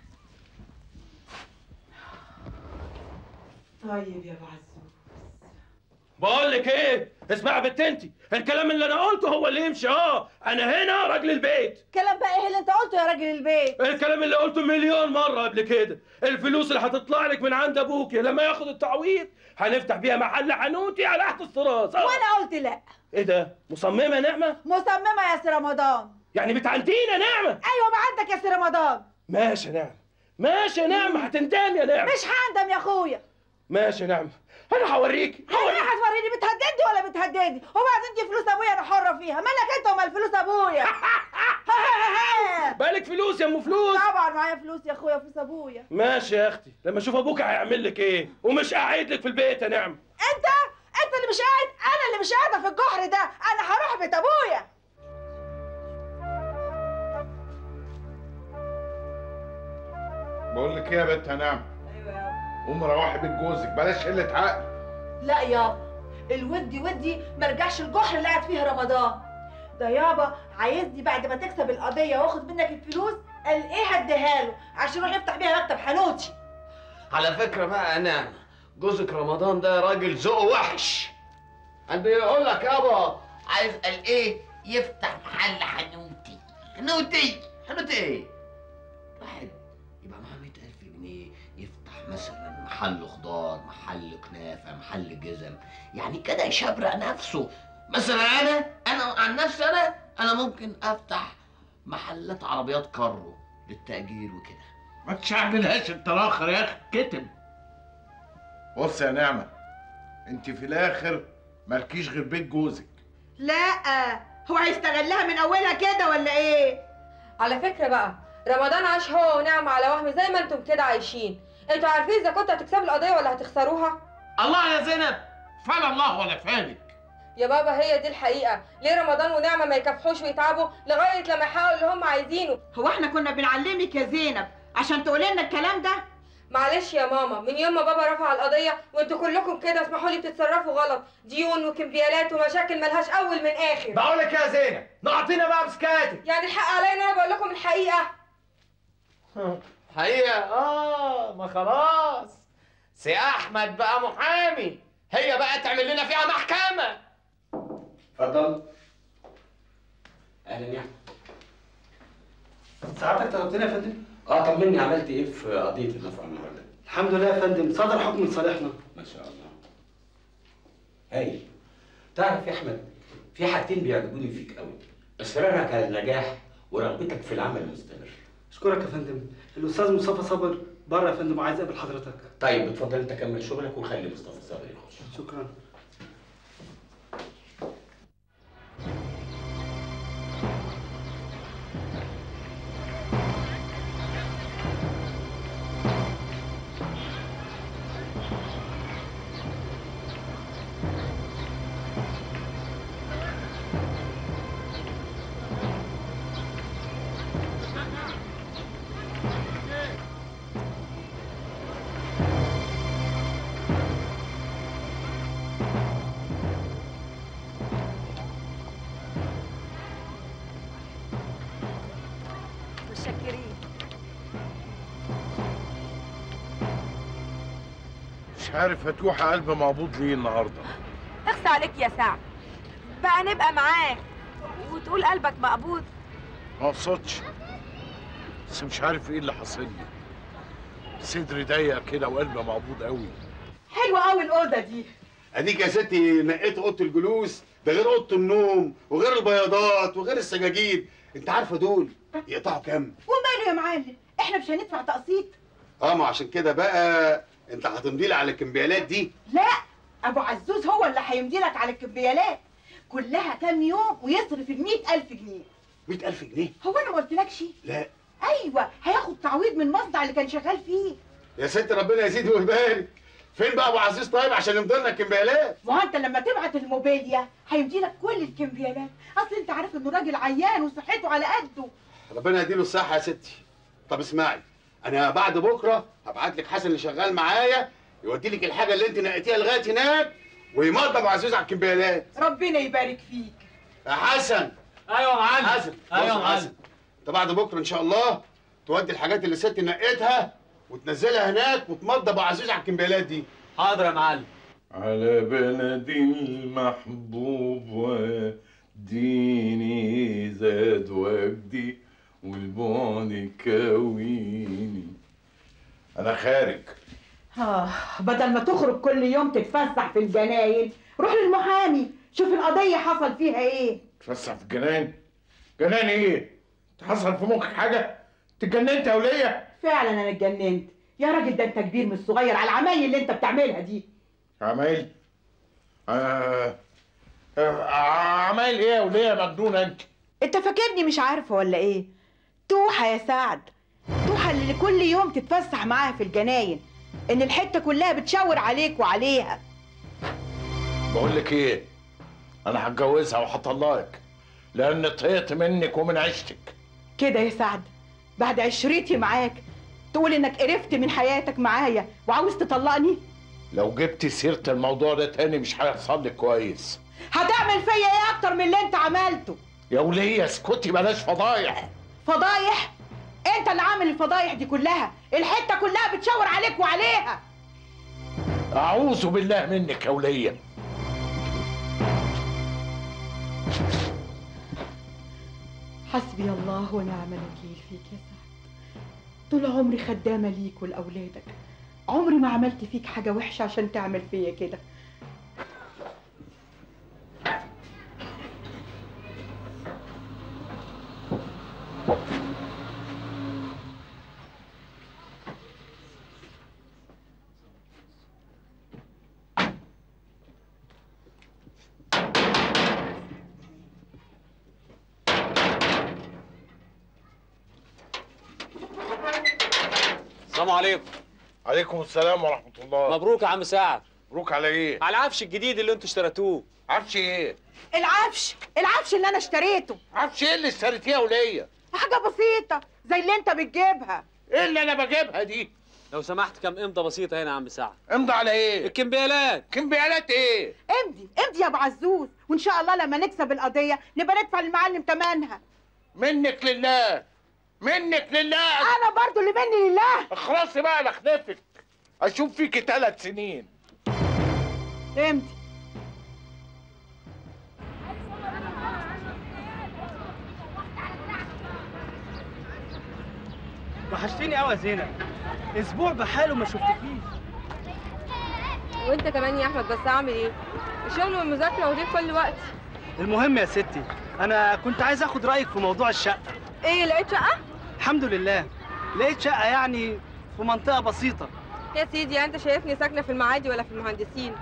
طيب يا ابو عزوز. بقول لك ايه، اسمع يا بنت انت، الكلام اللي انا قلته هو اللي يمشي. انا هنا راجل البيت. كلام بقى ايه اللي انت قلته يا راجل البيت؟ الكلام اللي قلته مليون مره قبل كده. الفلوس اللي هتطلع لك من عند ابوك لما ياخد التعويض هنفتح بيها محل حنوتي على تحت الصراط. وانا قلت لا. ايه ده، مصممه يا نعمه؟ مصممه يا سي رمضان. يعني بتعندينا نعمه؟ ايوه بعندك يا سي رمضان. ماشي يا نعمه، ماشي يا نعمه، هتندم يا نعمه. مش هندم يا اخويا. ماشي يا نعمه، انا هوريكي. هتوريني بتهددني ولا بتهددني؟ وبعدين دي فلوس ابويا انا حره فيها، مالك انت ومال فلوس ابويا؟ بالك فلوس يا ام فلوس؟ طبعا معايا فلوس يا اخويا، فلوس ابويا. ماشي يا اختي، لما اشوف ابوك هيعمل لك ايه ومش قاعد لك في البيت يا نعمه. انت اللي مش قاعد، انا اللي مش قاعده في الجحر ده، انا هروح بيت ابويا. بقول لك ايه يا بنت يا نعمه؟ ايوه يابا. قوم روحي بيت جوزك، بلاش قله عقل. لا يابا، الودي مرجعش الجحر اللي قاعد فيه رمضان ده. يابا عايزني بعد ما تكسب القضيه واخد منك الفلوس قال ايه هديها له عشان يروح يفتح بيها مكتب حنوتي. على فكره بقى انا جوزك رمضان ده راجل ذوقه وحش. قال بيقول لك يابا عايز قال ايه يفتح محل حنوتي. حنوتي ايه؟ واحد يبقى معاه 100,000 جنيه يفتح مثلا محل خضار، محل كنافه، محل جزم، يعني كده يشبرق نفسه. مثلا انا عن نفسي انا ممكن افتح محلات عربيات كارو للتأجير وكده. ما تشعبلهاش انت الاخر يا اخي كتب. بص يا نعمه، انت في الاخر مالكيش غير بيت جوزك. لا هو هيستغلها من اولها كده ولا ايه؟ على فكره بقى رمضان عاش هو ونعمه على وهم زي ما انتم كده عايشين. انتوا عارفين اذا كنتوا هتكسبوا القضيه ولا هتخسروها؟ الله يا زينب، فلا الله ولا فالك. يا بابا هي دي الحقيقه. ليه رمضان ونعمه ما يكافحوش ويتعبوا لغايه لما يحققوا اللي هم عايزينه؟ هو احنا كنا بنعلمك يا زينب عشان تقولي لنا الكلام ده؟ معلش يا ماما، من يوم ما بابا رفع القضيه وانتوا كلكم كده اسمحوا لي بتتصرفوا غلط، ديون وكمبيالات ومشاكل ملهاش اول من اخر. بقول لك يا زينب نعطينا بقى بسكاتك. يعني الحق علينا انا بقول لكم الحقيقه. حقيقة ما خلاص سي احمد بقى محامي، هي بقى تعمل لنا فيها محكمة. اتفضل. اهلا يا احمد. سعادتك طلبتني يا فندم؟ طمني عملت ايه في قضيه النفقه النهارده؟ الحمد لله يا فندم، صدر حكم لصالحنا. ما شاء الله. هايل. تعرف يا احمد في حاجتين بيعجبوني فيك قوي، اصرارك على النجاح ورغبتك في العمل المستمر. اشكرك يا فندم. الاستاذ مصطفى صابر بره يا فندم وعايز اقابل حضرتك. طيب اتفضل انت كمل شغلك وخلي مصطفى صابر يخش. شكرا. متشكرين. مش عارف هتوحى قلب مقبوض ليه النهارده. اخس عليك يا سعد، بقى نبقى معاك وتقول قلبك مقبوض. ما اقصدش، بس مش عارف ايه اللي حاصل لي. صدري ضيق كده وقلبي مقبوض قوي. حلوه قوي الاوضه دي. اديك يا ستي نقيت اوضه الجلوس، ده غير اوضه النوم وغير البياضات وغير السجاجيد. انت عارفه دول يقطعوا كام؟ وماله يا معلم، احنا مش هندفع تقسيط. ما عشان كده بقى انت هتمضي لي على الكمبيالات دي. لا، ابو عزوز هو اللي هيمضي لك على الكمبيالات كلها كام يوم ويصرف ال 100,000 جنيه. 100,000 جنيه؟ هو انا ما قلتلكش؟ لا. ايوه، هياخد تعويض من المصنع اللي كان شغال فيه. يا ست ربنا يزيد ويبارك. فين بقى ابو عزيز طيب عشان يمضي لنا الكمبيالات؟ ما هو انت لما تبعت الموبيليا هيمضي لك كل الكمبيالات، اصل انت عارف انه راجل عيان وصحته على قده. ربنا يديله الصحه يا ستي. طب اسمعي، انا بعد بكره هبعت لك حسن اللي شغال معايا يودي لك الحاجه اللي انت نقيتيها لغايه هناك ويمضي ابو عزيز على الكمبيالات. ربنا يبارك فيك يا حسن. ايوه يا معلم. حسن. ايوه يا بص معلم. انت بعد بكره ان شاء الله تودي الحاجات اللي ست نقيتها وتنزلها هناك وتمضي ابو عزيز على الكمبيالات دي. حاضر يا معلم. على بلدي المحبوب وديني زاد وجدي والبعد كويني. انا خارج. بدل ما تخرج كل يوم تتفسح في الجناين روح للمحامي شوف القضيه حصل فيها ايه. تفسح في الجناين؟ جناين ايه؟ حصل في مخك حاجه؟ اتجننت يا وليه؟ فعلا انا اتجننت يا راجل، ده انت كبير مش صغير على العمايل اللي انت بتعملها دي. عمايل؟ عمايل ايه يا وليه يا مجنونه انت؟ انت فاكرني مش عارفه ولا ايه؟ توحه يا سعد، توحه اللي كل يوم تتفسح معاها في الجناين، ان الحته كلها بتشاور عليك وعليها. بقول لك ايه، انا هتجوزها وهطلقك لان طهقت منك ومن عيشتك. كده يا سعد بعد عشرتي معاك تقول انك قرفت من حياتك معايا وعاوز تطلقني؟ لو جبت سيره الموضوع ده تاني مش هيحصل لك كويس. هتعمل فيا ايه اكتر من اللي انت عملته؟ يا وليه اسكتي بلاش فضايح. فضايح؟ انت اللي عامل الفضايح دي كلها، الحته كلها بتشاور عليك وعليها. اعوذ بالله منك يا وليه. حسبي الله ونعم الوكيل فيك يا سعد. طول عمري خدامه ليك ولاولادك، عمري ما عملت فيك حاجه وحشه عشان تعمل فيا كده. السلام عليكم. عليكم السلام ورحمة الله. مبروك يا عم سعد. مبروك على ايه؟ على العفش الجديد اللي انتوا اشتريتوه. عفش ايه؟ العفش اللي انا اشتريته. عفش ايه اللي اشتريتيه يا وليه؟ حاجه بسيطه زي اللي انت بتجيبها. ايه اللي انا بجيبها دي؟ لو سمحت كم امضه بسيطه هنا يا عم سعد. امضي على ايه؟ الكمبيالات. كمبيالات ايه؟ امضي يا ابو عزوز، وان شاء الله لما نكسب القضيه نبقى ندفع للمعلم ثمنها. منك لله، منك لله. انا برضو اللي مني لله. اخلصي بقى لاخلفك، اشوف فيكي 3 سنين. امضي. وحشتيني قوي يا زينب، اسبوع بحاله ما شفتكيش. وانت كمان يا احمد، بس اعمل ايه؟ الشغل والمذاكره ودي كل وقت. المهم يا ستي، انا كنت عايز اخد رايك في موضوع الشقه. ايه، لقيت شقه؟ الحمد لله، لقيت شقه يعني في منطقه بسيطه. يا سيدي انت شايفني ساكنه في المعادي ولا في المهندسين؟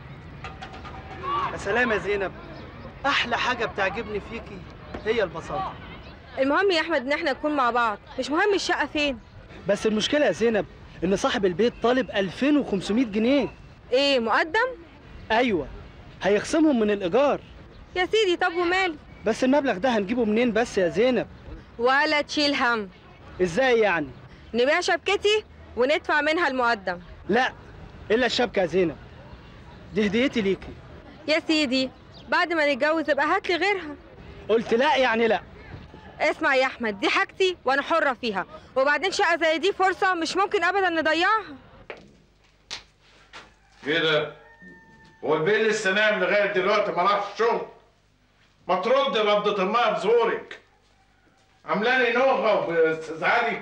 يا سلام يا زينب، احلى حاجه بتعجبني فيكي هي البساطه. المهم يا احمد ان احنا نكون مع بعض، مش مهم الشقه فين. بس المشكله يا زينب ان صاحب البيت طالب 2500 جنيه. ايه، مقدم؟ ايوه، هيخصمهم من الايجار. يا سيدي طب ومال؟ بس المبلغ ده هنجيبه منين بس يا زينب؟ ولا تشيل هم. ازاي يعني؟ نبيع شبكتي وندفع منها المقدم. لا، الا الشبكه يا زينب، دي هديتي ليكي. يا سيدي بعد ما نتجوز يبقى هات لي غيرها. قلت لا يعني لا. اسمع يا احمد، دي حاجتي وانا حره فيها، وبعدين شقه زي دي فرصه مش ممكن ابدا نضيعها. كده هو البيل لسه نايم لغايه دلوقتي ما راحش الشغل؟ ما ترد ردة الميه في زورك، عاملاني نوغه وبتزعلي.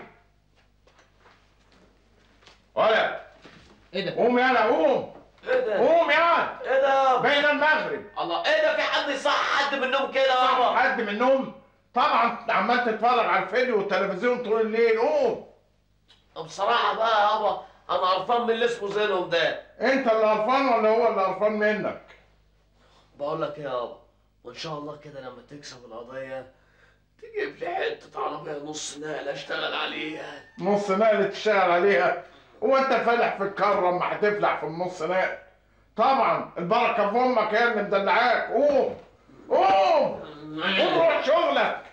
ولا ايه ده؟ قوم يالا قوم. ايه ده؟ قوم يالا. ايه ده؟ بين المغرب. الله، ايه ده؟ في حد يصحي حد من النوم كده يابا؟ حد من النوم؟ طبعا عمال تتفرج على الفيديو والتلفزيون طول الليل. قوم. بصراحة بقى يابا أنا قرفان من اللي اسمه زينهم ده. أنت اللي قرفان ولا هو اللي قرفان منك؟ بقول لك إيه يابا، وإن شاء الله كده لما تكسب القضية تجيب لي حتة عربية نص نقلة أشتغل عليها. نص نقلة تشتغل عليها؟ هو أنت فالح في الكرة أما هتفلح في النص نقل؟ طبعا البركة في أمك هي اللي مدلعاك. قوم قوم قوم روح شغلك.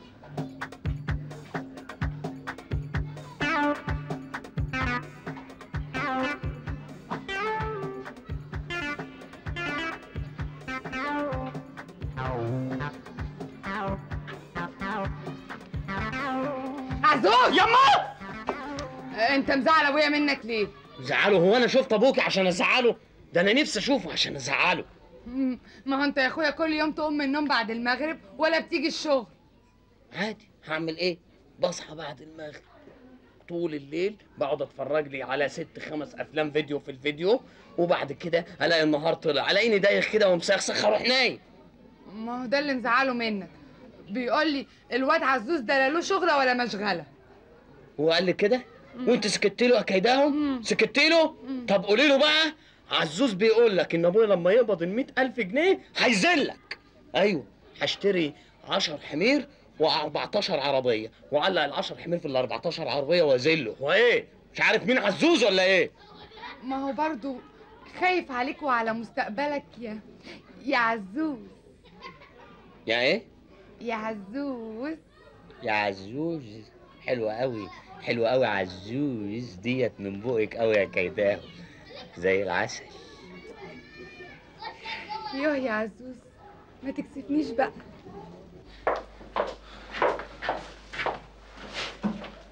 عزوز يما، انت مزعل ابويا منك ليه؟ زعله؟ هو انا شفت ابوكي عشان ازعله؟ ده انا نفسي اشوفه عشان ازعله. ما هو انت يا اخويا كل يوم تقوم من النوم بعد المغرب ولا بتيجي الشغل؟ عادي، هعمل ايه؟ بصحى بعد المغرب طول الليل بقعد اتفرج لي على 6-5 افلام فيديو في الفيديو، وبعد كده الاقي النهار طلع الاقيني دايخ كده ومسخسخ اروح نايم. ما هو ده اللي مزعله منك، بيقول لي الواد عزوز ده لا له شغله ولا مشغله. هو قال لي كده؟ وانت سكت له اكيداهم؟ سكت له؟ طب قولي له بقى عزوز بيقول لك ان ابويا لما يقبض ال 100,000 جنيه هيذلك. ايوه، هشتري 10 حمير و14 عربيه، وعلق ال10 حمير في ال14 عربيه واذله. هو ايه؟ مش عارف مين عزوز ولا ايه؟ ما هو برضو خايف عليك وعلى مستقبلك يا عزوز. يا ايه؟ يا عزوز. يا عزوز. حلوة قوي، حلوة قوي عزوز ديت من بوقك قوي يا كيداه، زي العسل. يوه يا عزوز، ما تكسفنيش بقى.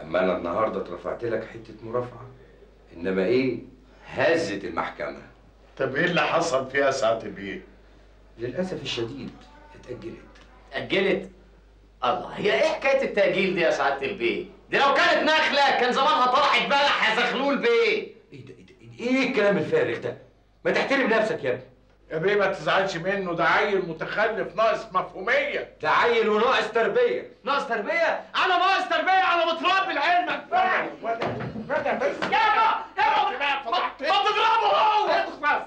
اما انا النهارده اترفعت لك حته مرافعه، انما ايه؟ هزت المحكمه. طب ايه اللي حصل فيها ساعة البيه؟ للاسف الشديد اتاجلت. اتأجلت؟ الله، هي ايه حكايه التأجيل دي يا سعاده البيه؟ دي لو كانت نخله كان زمانها طلعت بلح يا زغلول بيه. ايه الكلام الفارغ ده؟ ما تحترم نفسك يا ابني. يا بيه ما تزعلش منه، ده عيل متخلف ناقص مفهوميه. ده عيل وناقص تربيه. ناقص تربيه؟ انا ناقص تربيه، انا متربي لعلمك. ولا بس يابا ما تضربه هو. اخلص.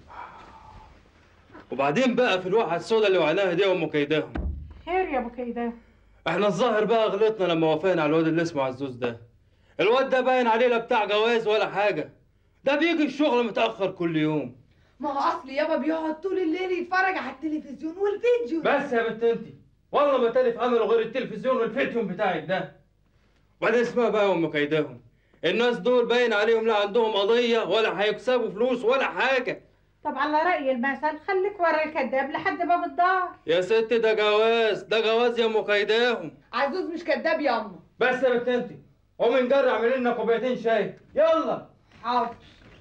وبعدين بقى في الواحة السوداء اللي وعناها دي وام كيداهم. خير يا ابو كيدان. احنا الظاهر بقى غلطنا لما وافقنا على الواد اللي اسمه عزوز ده. الواد ده باين عليه لا بتاع جواز ولا حاجه، ده بيجي الشغل متاخر كل يوم. ما هو اصل يابا بيقعد طول الليل يتفرج على التلفزيون والفيديو. بس يا بنت انتي والله ما تالف امله غير التلفزيون والفيديو بتاعك ده. وبعدين اسمها بقى يا ام كيداهم، الناس دول باين عليهم لا عندهم قضيه ولا هيكسبوا فلوس ولا حاجه. طب على رأي المثل خليك ورا الكداب لحد باب الدار. يا ست ده جواز، ده جواز يا ام كيداهم. عزوز مش كداب يا اما. بس يا بنت انتي قومي نجري اعملي لنا كوبايتين شاي يلا. حاضر.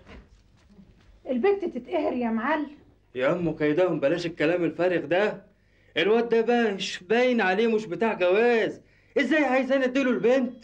البنت تتقهر يا معلم. يا ام كيداهم بلاش الكلام الفارغ ده، الواد ده باين عليه مش بتاع جواز، ازاي عايزين اديله البنت؟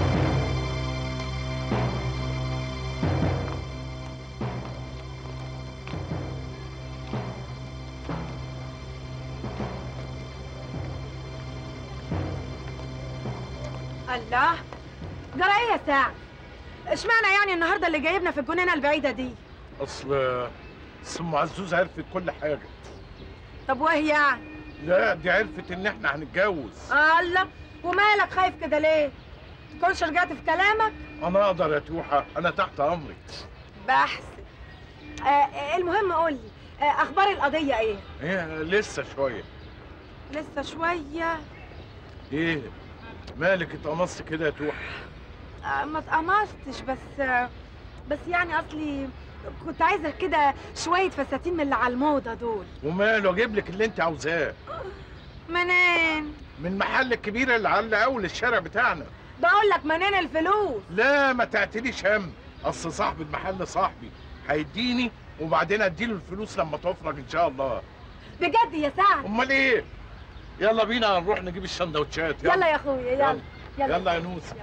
الله، جرى ايه يا سعد؟ اشمعنى يعني النهارده اللي جايبنا في الجنينه البعيده دي؟ اصل ام عزوز عرفت كل حاجه. طب وايه يعني؟ لا دي عرفت ان احنا هنتجوز. الله، ومالك خايف كده ليه؟ تكونش رجعت في كلامك؟ انا اقدر يا توحه، انا تحت امرك. بحسب. المهم قول لي اخبار القضيه ايه؟ ايه لسه شويه. لسه شويه؟ ايه مالك اتقمصت كده يا توحه؟ ما اتقمصتش، بس يعني اصلي كنت عايزه كده شويه فساتين من اللي على الموضه دول. وماله اجيب لك اللي انت عاوزاه. منين؟ من المحل الكبير اللي على اول الشارع بتاعنا. بقول لك منين الفلوس؟ لا ما تعتليش هم، اصل صاحب المحل صاحبي هيديني وبعدين اديله الفلوس لما تفرج ان شاء الله. بجد يا سعد؟ امال ايه؟ يلا بينا نروح نجيب السندوتشات. يلا يا اخويا يلا. يلا يا نوسه.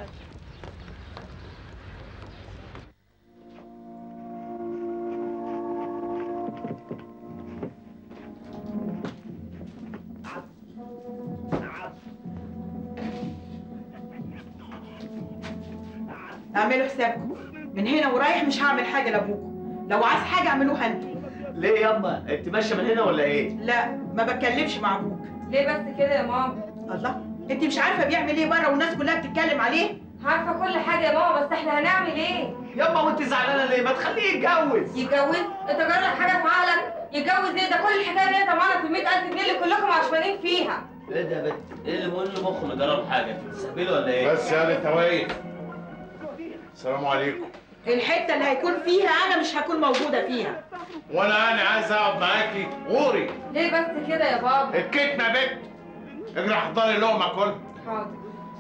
اعملوا حسابكم من هنا ورايح مش هعمل حاجه لابوكم، لو عايز حاجه اعملوها انتوا. ليه ياما؟ انت ماشيه من هنا ولا ايه؟ لا ما بتكلمش مع ابوك. ليه بس كده يا ماما؟ الله، انت مش عارفه بيعمل ايه بره والناس كلها بتتكلم عليه؟ عارفه كل حاجه يا ماما، بس احنا هنعمل ايه؟ ياما وانت زعلانه ليه؟ ما تخليه يتجوز. يتجوز؟ انت جرب حاجه في عقلك؟ يتجوز ايه؟ ده كل الحكايه ان هي طمعانه في 100,000 جنيه اللي كلكم عشمانين فيها. ايه ده يا بنت؟ ايه اللي بقول له مخه اللي جرب حاجه؟ انت بتستهبلي ولا ايه؟ بس يا انت واقف. السلام عليكم. الحته اللي هيكون فيها انا مش هكون موجوده فيها. وانا عايز اقعد معاكي غوري. ليه بس كده يا بابا؟ الكتمه يا بنت. اجري حضري لقمه كل. حاضر.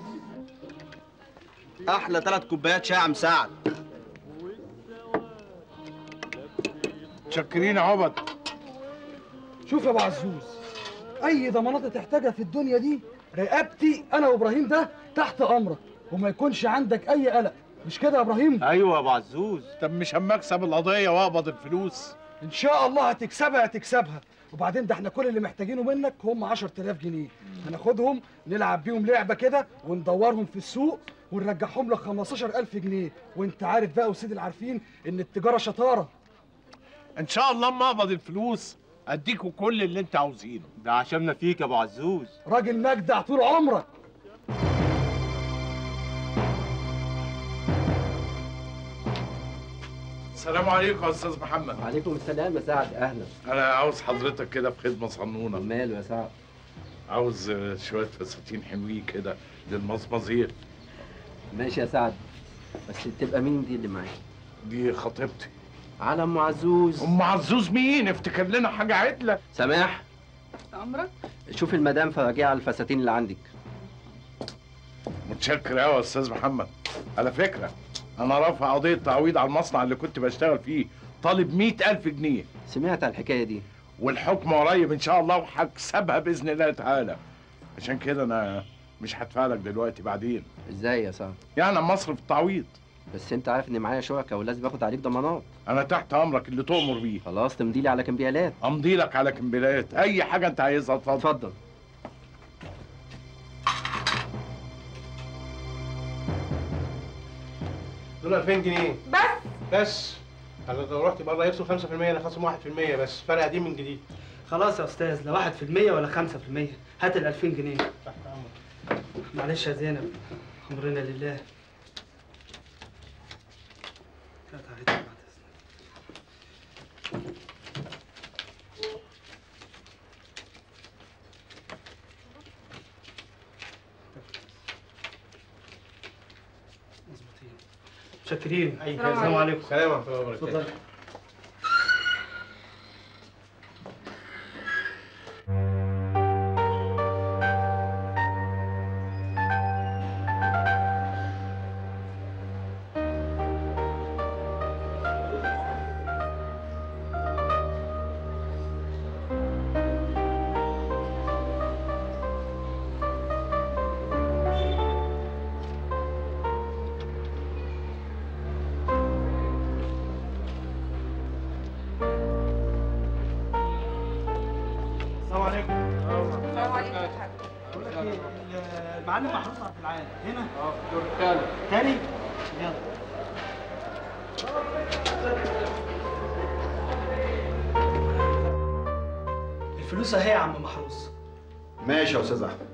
احلى 3 كوبايات شاي يا عم سعد. متشكرين يا عبد. شوف يا ابو عزوز، اي ضمانات تحتاجها في الدنيا دي رقبتي انا وابراهيم ده تحت امرك، وما يكونش عندك اي قلق، مش كده يا ابراهيم؟ ايوه يا ابو عزوز. طب مش اما اكسب القضيه واقبض الفلوس؟ ان شاء الله هتكسبها. وبعدين ده احنا كل اللي محتاجينه منك هم 10,000 جنيه، هناخدهم نلعب بيهم لعبه كده وندورهم في السوق ونرجعهم لك 15,000 جنيه، وانت عارف بقى وسيدي العارفين ان التجاره شطاره. ان شاء الله اما اقبض الفلوس اديكوا كل اللي انت عاوزينه. ده عشمنا فيك يا ابو عزوز. راجل مجدع طول عمرك. السلام عليكم يا استاذ محمد. وعليكم السلام يا سعد، اهلا. انا عاوز حضرتك كده في خدمه صنونه. ماله يا سعد؟ عاوز شويه فساتين حلوين كده للمصمزير. ماشي يا سعد، بس تبقى مين دي اللي معايا؟ دي خطيبتي. على ام عزوز. ام عزوز مين؟ افتكر لنا حاجه عدله. سماح، امرك؟ شوف المدام فراجعها الفساتين اللي عندك. متشكر قوي يا استاذ محمد. على فكره انا رافع قضيه تعويض على المصنع اللي كنت بشتغل فيه، طالب 100,000 جنيه. سمعت على الحكايه دي. والحكم قريب ان شاء الله وهكسبها باذن الله تعالى. عشان كده انا مش هدفع لك دلوقتي، بعدين. ازاي يا سعد؟ يعني مصرف التعويض. بس انت عارف ان معايا شركه ولازم اخد عليك ضمانات. انا تحت امرك اللي تؤمر بيه. خلاص تمضي لي على كمبيالات. امضي لك على كمبيالات، اي حاجه انت عايزها. اتفضل اتفضل. دول 2000 جنيه بس انا لو رحت بره يكسب 5%، انا خصم 1% بس، فرق قديم من جديد. خلاص يا استاذ، لا 1% ولا 5%، هات ال 2000 جنيه. تحت امرك. معلش يا زينب، امرنا لله. متشكرين. السلام عليكم. السلام ورحمه الله وبركاته. اتفضل. المعلم محروس عبد العال هنا؟ الدور الثالث. تاني؟ يلا. الفلوس اهي يا عم محروس. ماشي يا استاذ احمد.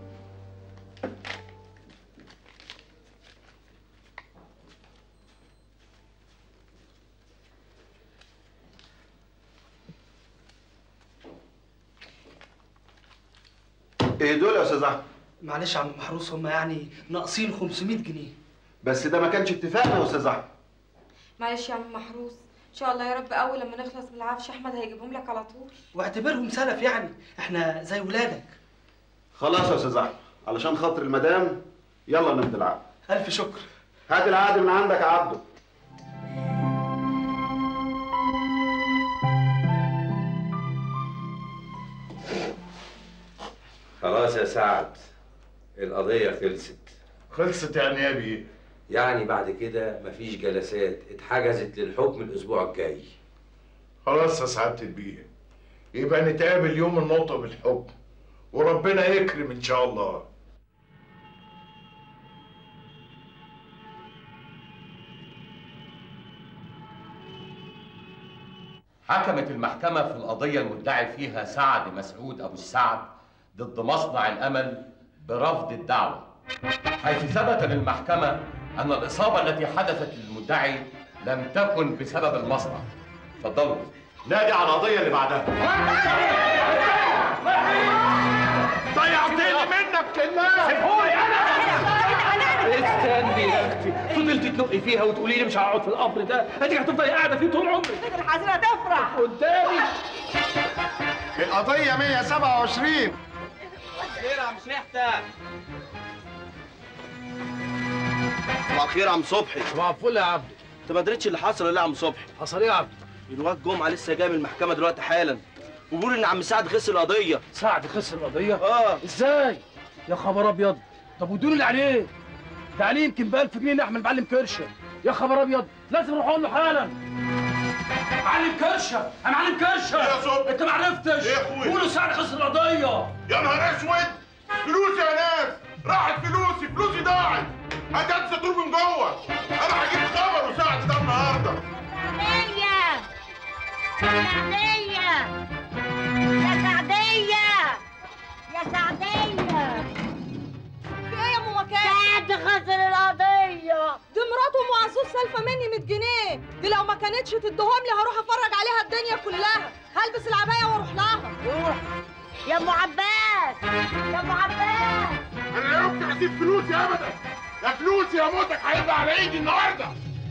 ايه دول يا استاذ احمد؟ معلش يا عم محروس، هم يعني ناقصين 500 جنيه. بس ده ما كانش اتفاقنا يا استاذ احمد. معلش يا عم محروس، ان شاء الله يا رب اول لما نخلص من العفش احمد هيجيبهم لك على طول. واعتبرهم سلف، يعني احنا زي ولادك. خلاص يا استاذ احمد، علشان خاطر المدام يلا نمضي العقد. الف شكر. هات العقد من عندك يا عبده. خلاص يا سعد، القضية خلصت. خلصت يعني ايه يا بيه؟ يعني بعد كده مفيش جلسات، اتحجزت للحكم الأسبوع الجاي. خلاص يا سعادة البيه، يبقى نتقابل يوم النطق بالحكم وربنا يكرم إن شاء الله. حكمت المحكمة في القضية المدعي فيها سعد مسعود أبو السعد ضد مصنع الأمل برفض الدعوة، حيث ثبت للمحكمة أن الإصابة التي حدثت للمدعي لم تكن بسبب المصنع. اتفضلوا. نادي على القضية اللي بعدها. ضيعتني منك الناس. سيبهولي أنا. استني يا أختي، فضلت تنقي فيها وتقولي لي مش هقعد في القبر ده، أديك هتفضلي قاعدة فيه طول عمرك. الحزينة تفرح قدامي. القضية 127. خير يا عم شحتة. صباح الخير يا عم صبحي. صباح الفل يا عبد. انت ما دريتش اللي حصل ولا يا عم صبحي؟ حصل ايه يا عبد؟ الواد جمعه لسه جاي من المحكمه دلوقتي حالا، وبيقول ان عم سعد خسر القضيه. سعد خسر القضية؟ اه. ازاي؟ يا خبر ابيض. طب والديون اللي عليه؟ ده عليه يمكن ب 1000 جنيه نحمل معلم كرشه. يا خبر ابيض، لازم نروح اقول له حالا. معلم كرشه، يا معلم كرشه. يا صبحي انت ما عرفتش. يا اخويا قولوا سعد خسر القضية. يا نهار اسود، فلوسي يا ناس، راحت فلوسي، فلوسي ضاعت. هتنسى طول من جوه. انا هجيب خبر وسعد ده النهارده. سعدية سعدية يا سعدية يا سعدية. في ايه يا ام مكان؟ سعد خسر القضية. دي مراته ام عسوس سالفه مني 100 جنيه، دي لو ما كانتش تديهم لي هروح افرج عليها الدنيا كلها، هلبس العبايه واروح لها. روح يا ام عباس يا ام عباس. انا لا يمكن اسيب فلوسي ابدا، ده فلوسي يا موتك هيبقى على ايدي النهارده.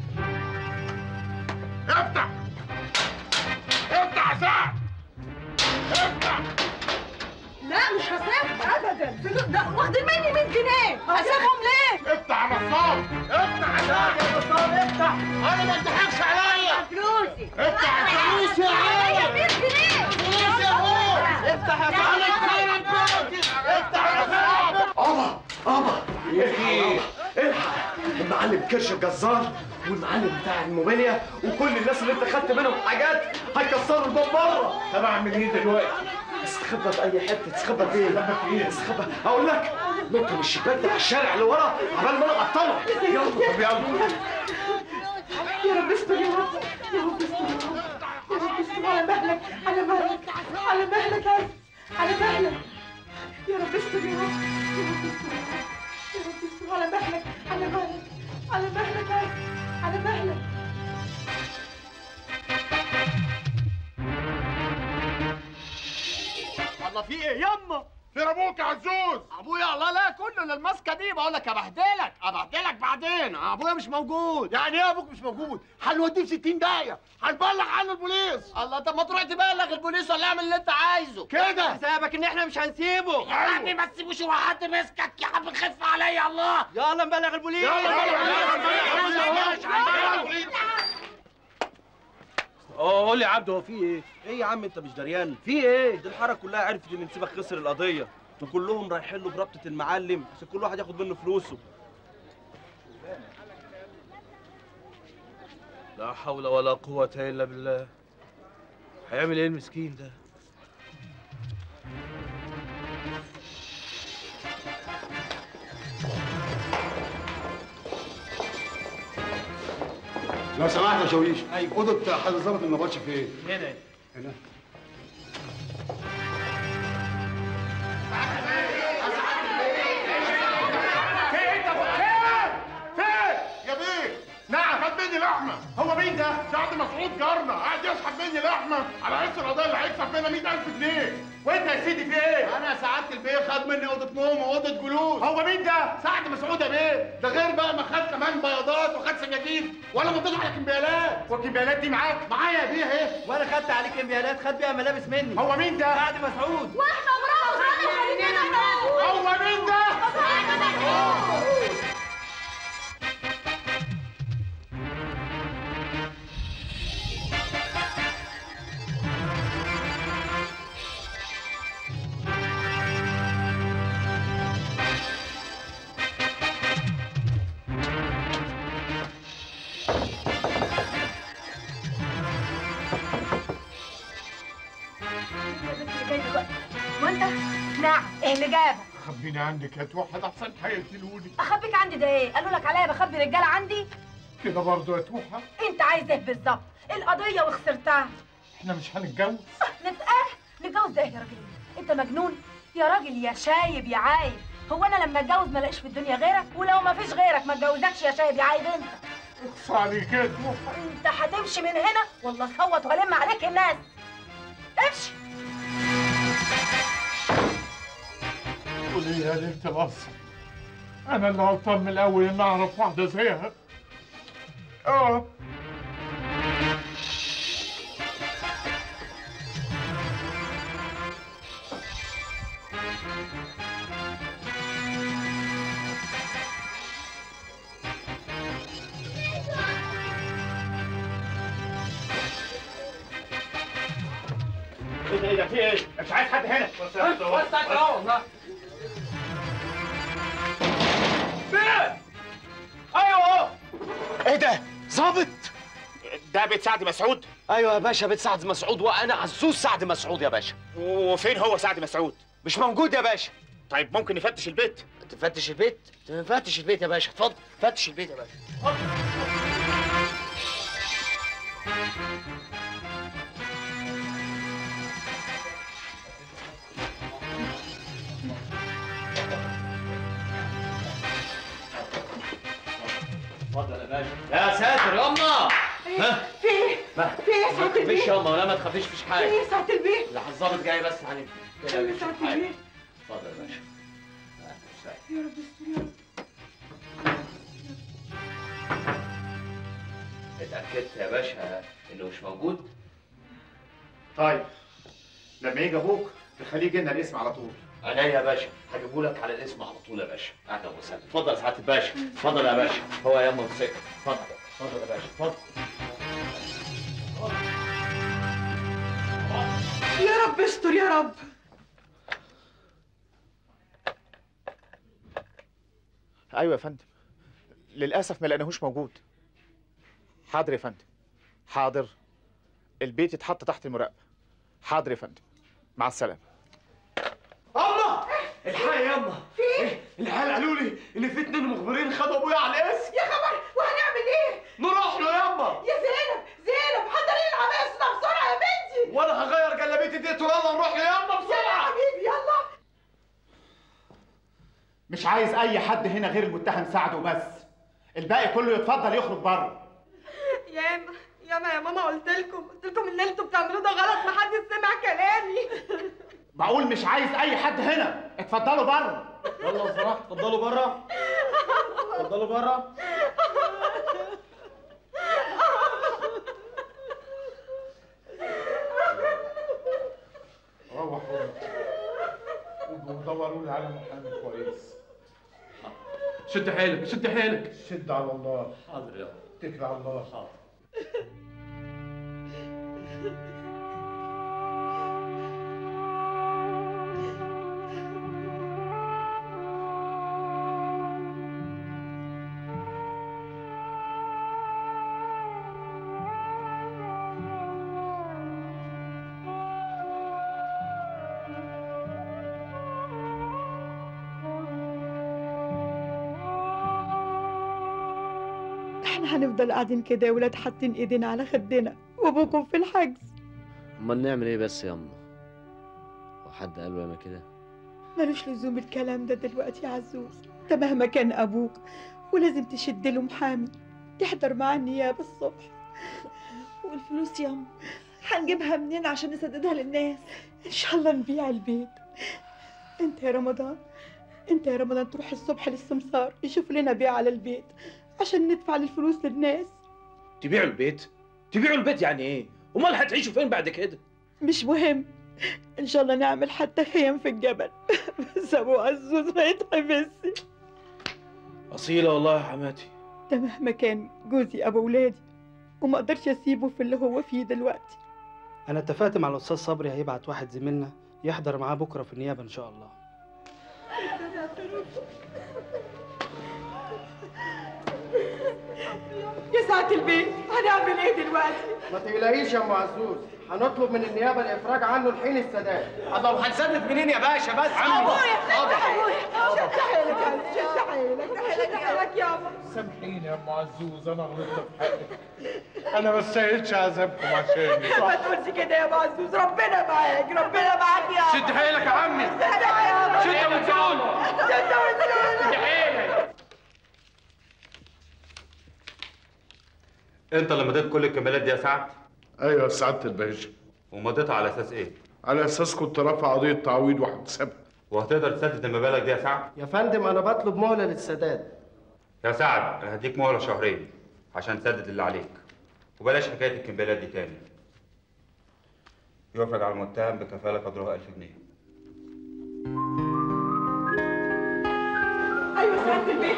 افتح افتح يا سعد، افتح. لا مش هسيبها ابدا، ده واخدين مني 100 جنيه، هسيبهم ليه؟ افتح يا نصاب، افتح يا نصاب، افتح. انا ما اتضحكش عليا. فلوسي افتح يا فلوسي يا عم. فلوسي يا ابويا. افتح يا فلوسي. افتح يا نصاب. ابا ايه؟ الحق المعلم كرش الجزار والمعلم بتاع الموبيليا وكل الناس اللي انت خدت منهم حاجات هيكسروا الباب بره. طب اعمل ايه دلوقتي؟ استخبى في اي حته. تستخبى فين؟ استخبى اقول لك نط من الشباك ده على الشارع اللي ورا عبال ما انا اقطعه. يلا طب يلا. يا رب استر يا رب، يا رب استر يا رب، يا رب استر على مهلك، على مهلك، على مهلك يا على مهلك. يا رب استر يا رب، يا رب استر يا رب، يا رب استر على مهلك، على مهلك، على مهلك يا على مهلك. الله في ايه ياما؟ فين ابوك يا عزوز؟ ابويا الله لا كله للماسكه دي. بقول لك ابهدلك بعدين. ابويا مش موجود. يعني ايه ابوك مش موجود؟ هنوديه في 60 داهيه، هنبلغ عنه البوليس. الله طب ما تروح تبلغ البوليس ولا اعمل اللي انت عايزه كده حسابك ان احنا مش هنسيبه. يا عمي ما تسيبوش وحد مسكك يا عم، خف عليا الله. يلا نبلغ البوليس. قول لي يا عبده هو في ايه؟ ايه يا عم انت مش دريان؟ في ايه؟ دي الحاره كلها عرفت ان نسيبك خسر القضيه، وكلهم رايحين له بربطه المعلم عشان كل واحد ياخد منه فلوسه. لا حول ولا قوة الا بالله. هيعمل ايه المسكين ده؟ لو سمحت يا شويش. ايوه اوضه حضرتك ظابط النبطش فين؟ هنا هنا. يا بيه نعم، خد مني لحمه. هو مين ده؟ سعد مسعود جارنا، قاعد يسحب مني لحمه على حس القضيه اللي هيكسب منها 100,000 جنيه. وانت يا سيدي في ايه؟ انا سعاده البيه خد مني اوضه نوم واوضه جلوس. هو مين ده؟ سعد مسعود يا بيه. ده غير بقى ما خد كمان بياضات وخد سجاجيد ولا مضيت على كمبيالات. والكمبيالات دي معاك؟ معايا يا بيه اهي. وانا خدت عليه كمبيالات خد بيها ملابس مني. هو مين ده؟ سعد مسعود. واحنا مراته هو مين ده؟ وانت؟ نعم، ايه اللي جابك؟ خبيني عندك يا توحد احسن هيقتلوني. اخبيك عندي ده ايه؟ قالوا لك عليا بخبي رجاله عندي؟ كده برضه يا توحد؟ انت عايز ايه بالظبط؟ القضيه وخسرتها. احنا مش هنتجوز؟ نتجوز ده ايه يا راجل؟ انت مجنون؟ يا راجل يا شايب يا عايب، هو انا لما اتجوز ما الاقيش في الدنيا غيرك؟ ولو ما فيش غيرك ما اتجوزكش يا شايب يا عايب انت. اخص عليك يا توحد. انت هتمشي من هنا والله اصوت والم عليك الناس. امشي. قولي يا ليلة القصر، أنا اللي غلطان من الأول إن أعرف واحدة زيها. ايه ده في ايه؟ مش عايز حد هنا. وسعت اهو والله. فين؟ ايوه اهو. ايه ده؟ ظابط؟ ده بيت سعد مسعود؟ ايوه يا باشا بيت سعد مسعود، وانا عزوز سعد مسعود يا باشا. وفين هو سعد مسعود؟ مش موجود يا باشا. طيب ممكن نفتش البيت؟ تفتش البيت؟ نفتش البيت يا باشا، اتفضل فتش البيت يا باشا. اتفضل يا باشا. يا ساتر ياما. ها؟ في ايه؟ في ايه يا سعاده البيه؟ ما تخافيش ياما، ولا ما تخافيش فيش حاجه. في ايه يا سعاده البيه؟ لا الظابط جاي بس هنبقى كده يا سعاده البيه. اتفضل يا باشا. يا رب استر يا رب. اتأكدت يا باشا انه مش موجود؟ طيب لما يجي ابوك تخليه يجي لنا الاسم على طول. عينيا يا باشا، هجيبه لك على الاسم على طول يا باشا. اهلا وسهلا. اتفضل يا سعاده الباشا، اتفضل يا باشا. هو يا اما مسك. اتفضل اتفضل يا باشا، اتفضل. يا رب استر يا رب. ايوه يا فندم، للاسف ما لقيناهوش موجود. حاضر يا فندم، حاضر. البيت يتحط تحت المراقبه. حاضر يا فندم، مع السلامه. اما الحقيقه يا اما، في ايه؟ العيال قالوا لي ان في 2 مخبرين خدوا ابويا على الاسم. يا خبر، وهنعمل ايه؟ نروح له يا اما. يا زينب حضري لي العباية بسرعه يا بنتي. وانا هغير جلابيتي ديت ويلا نروح له يا اما بسرعه. يلا يا حبيبي يلا. مش عايز اي حد هنا غير المتهم سعد وبس. الباقي كله يتفضل يخرج بره. ياما يا ماما قلت لكم ان اللي انتوا بتعملوه ده غلط، محدش سمع كلامي. بقول مش عايز اي حد هنا، اتفضلوا بره. يلا لو سمحت اتفضلوا بره. اتفضلوا بره. روحوا ودوروا لي على محامي كويس. شد حيلك شد حيلك. شد على الله. حاضر يا اتكل على الله. حاضر. احنا هنفضل قاعدين كده يا ولاد حاطين ايدينا على خدنا وابوكم في الحجز. امال نعمل ايه بس يا اما؟ وحد قال له ياما كده؟ ملوش لزوم الكلام ده دلوقتي يا عزوز. ده مهما كان ابوك ولازم تشد له محامي يحضر معاه النيابه الصبح. والفلوس يا أم هنجيبها منين عشان نسددها للناس؟ ان شاء الله نبيع البيت. انت يا رمضان تروح الصبح للسمسار يشوف لنا بيع على البيت عشان ندفع الفلوس للناس. تبيعوا البيت؟ تبيعوا البيت يعني ايه؟ امال هتعيشوا فين بعد كده؟ مش مهم، ان شاء الله نعمل حتى خيام في الجبل بس ابو عزوز ما يتحبسش. اصيله والله يا حماتي. ده مهما كان جوزي ابو ولادي وما اقدرش اسيبه في اللي هو فيه دلوقتي. انا اتفقت مع الاستاذ صبري هيبعت واحد زميلنا يحضر معاه بكره في النيابه ان شاء الله. يا ساعة البيت هنعمل ايه دلوقتي؟ ما تقلقيش يا ام عزوز، هنطلب من النيابه الافراج عنه لحين السداد. الله، وهنسدد منين يا باشا بس؟ ابويا شد حيلك شد حيلك يابا. سامحيني يا ام عزوز، انا غلطت في حقك. انا ما استاهلش عذابكم عشاني. ما تقولش كده يا ابو عزوز، ربنا معاك ربنا معاك يا شد حيلك يا عمي. شد وتقول. شد حيلك. انت اللي مضيت كل الكمالات دي يا سعد؟ ايوه يا سعاده الباشا. ومضيتها على اساس ايه؟ على اساس كنت رافع قضيه تعويض وهكسبها. وهتقدر تسدد المبالغ دي يا سعد؟ يا فندم انا بطلب مهله للسداد. يا سعد انا هديك مهله شهرين عشان تسدد اللي عليك، وبلاش حكايه الكمالات دي تاني. يفرج على المتهم بكفاله قدرها 1000 جنيه. ايوه ساعة البيت.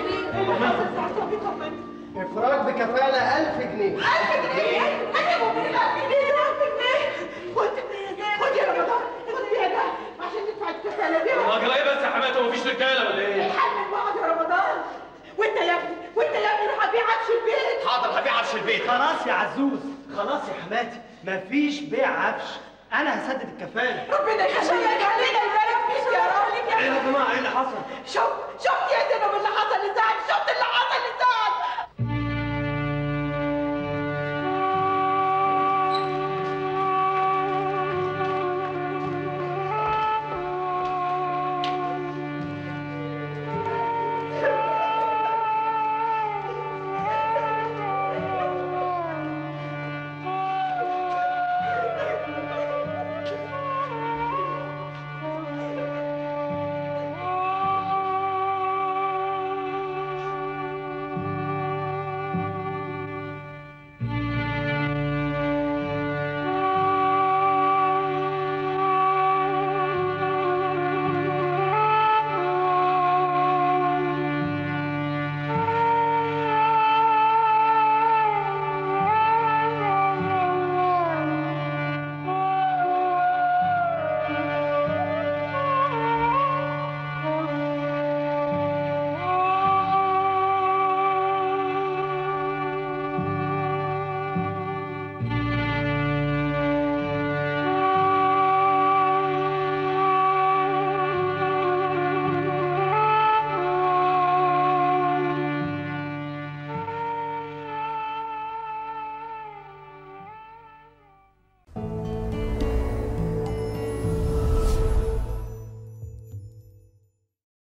افراج بكفاله 1000 جنيه. 1000 جنيه؟ انا مؤمن 1000 جنيه ده 1000 جنيه. خد يا رمضان، خد بيها ده عشان ندفع الكفاله دي. راجل ايه بس يا حماتي، هو مفيش رجاله ولا ايه؟ نحمل بعض يا رمضان. وانت يا ابني روح هبيع عفش البيت. حاضر هبيع عفش البيت. خلاص يا عزوز، خلاص يا حماتي، مفيش بيع عفش، انا هسدد الكفاله. ربنا يخليك علينا يبارك فيك يا رب. ايه يا جماعه ايه اللي حصل؟ شفت يا زينب اللي حصل لسعد؟ شفت اللي حصل؟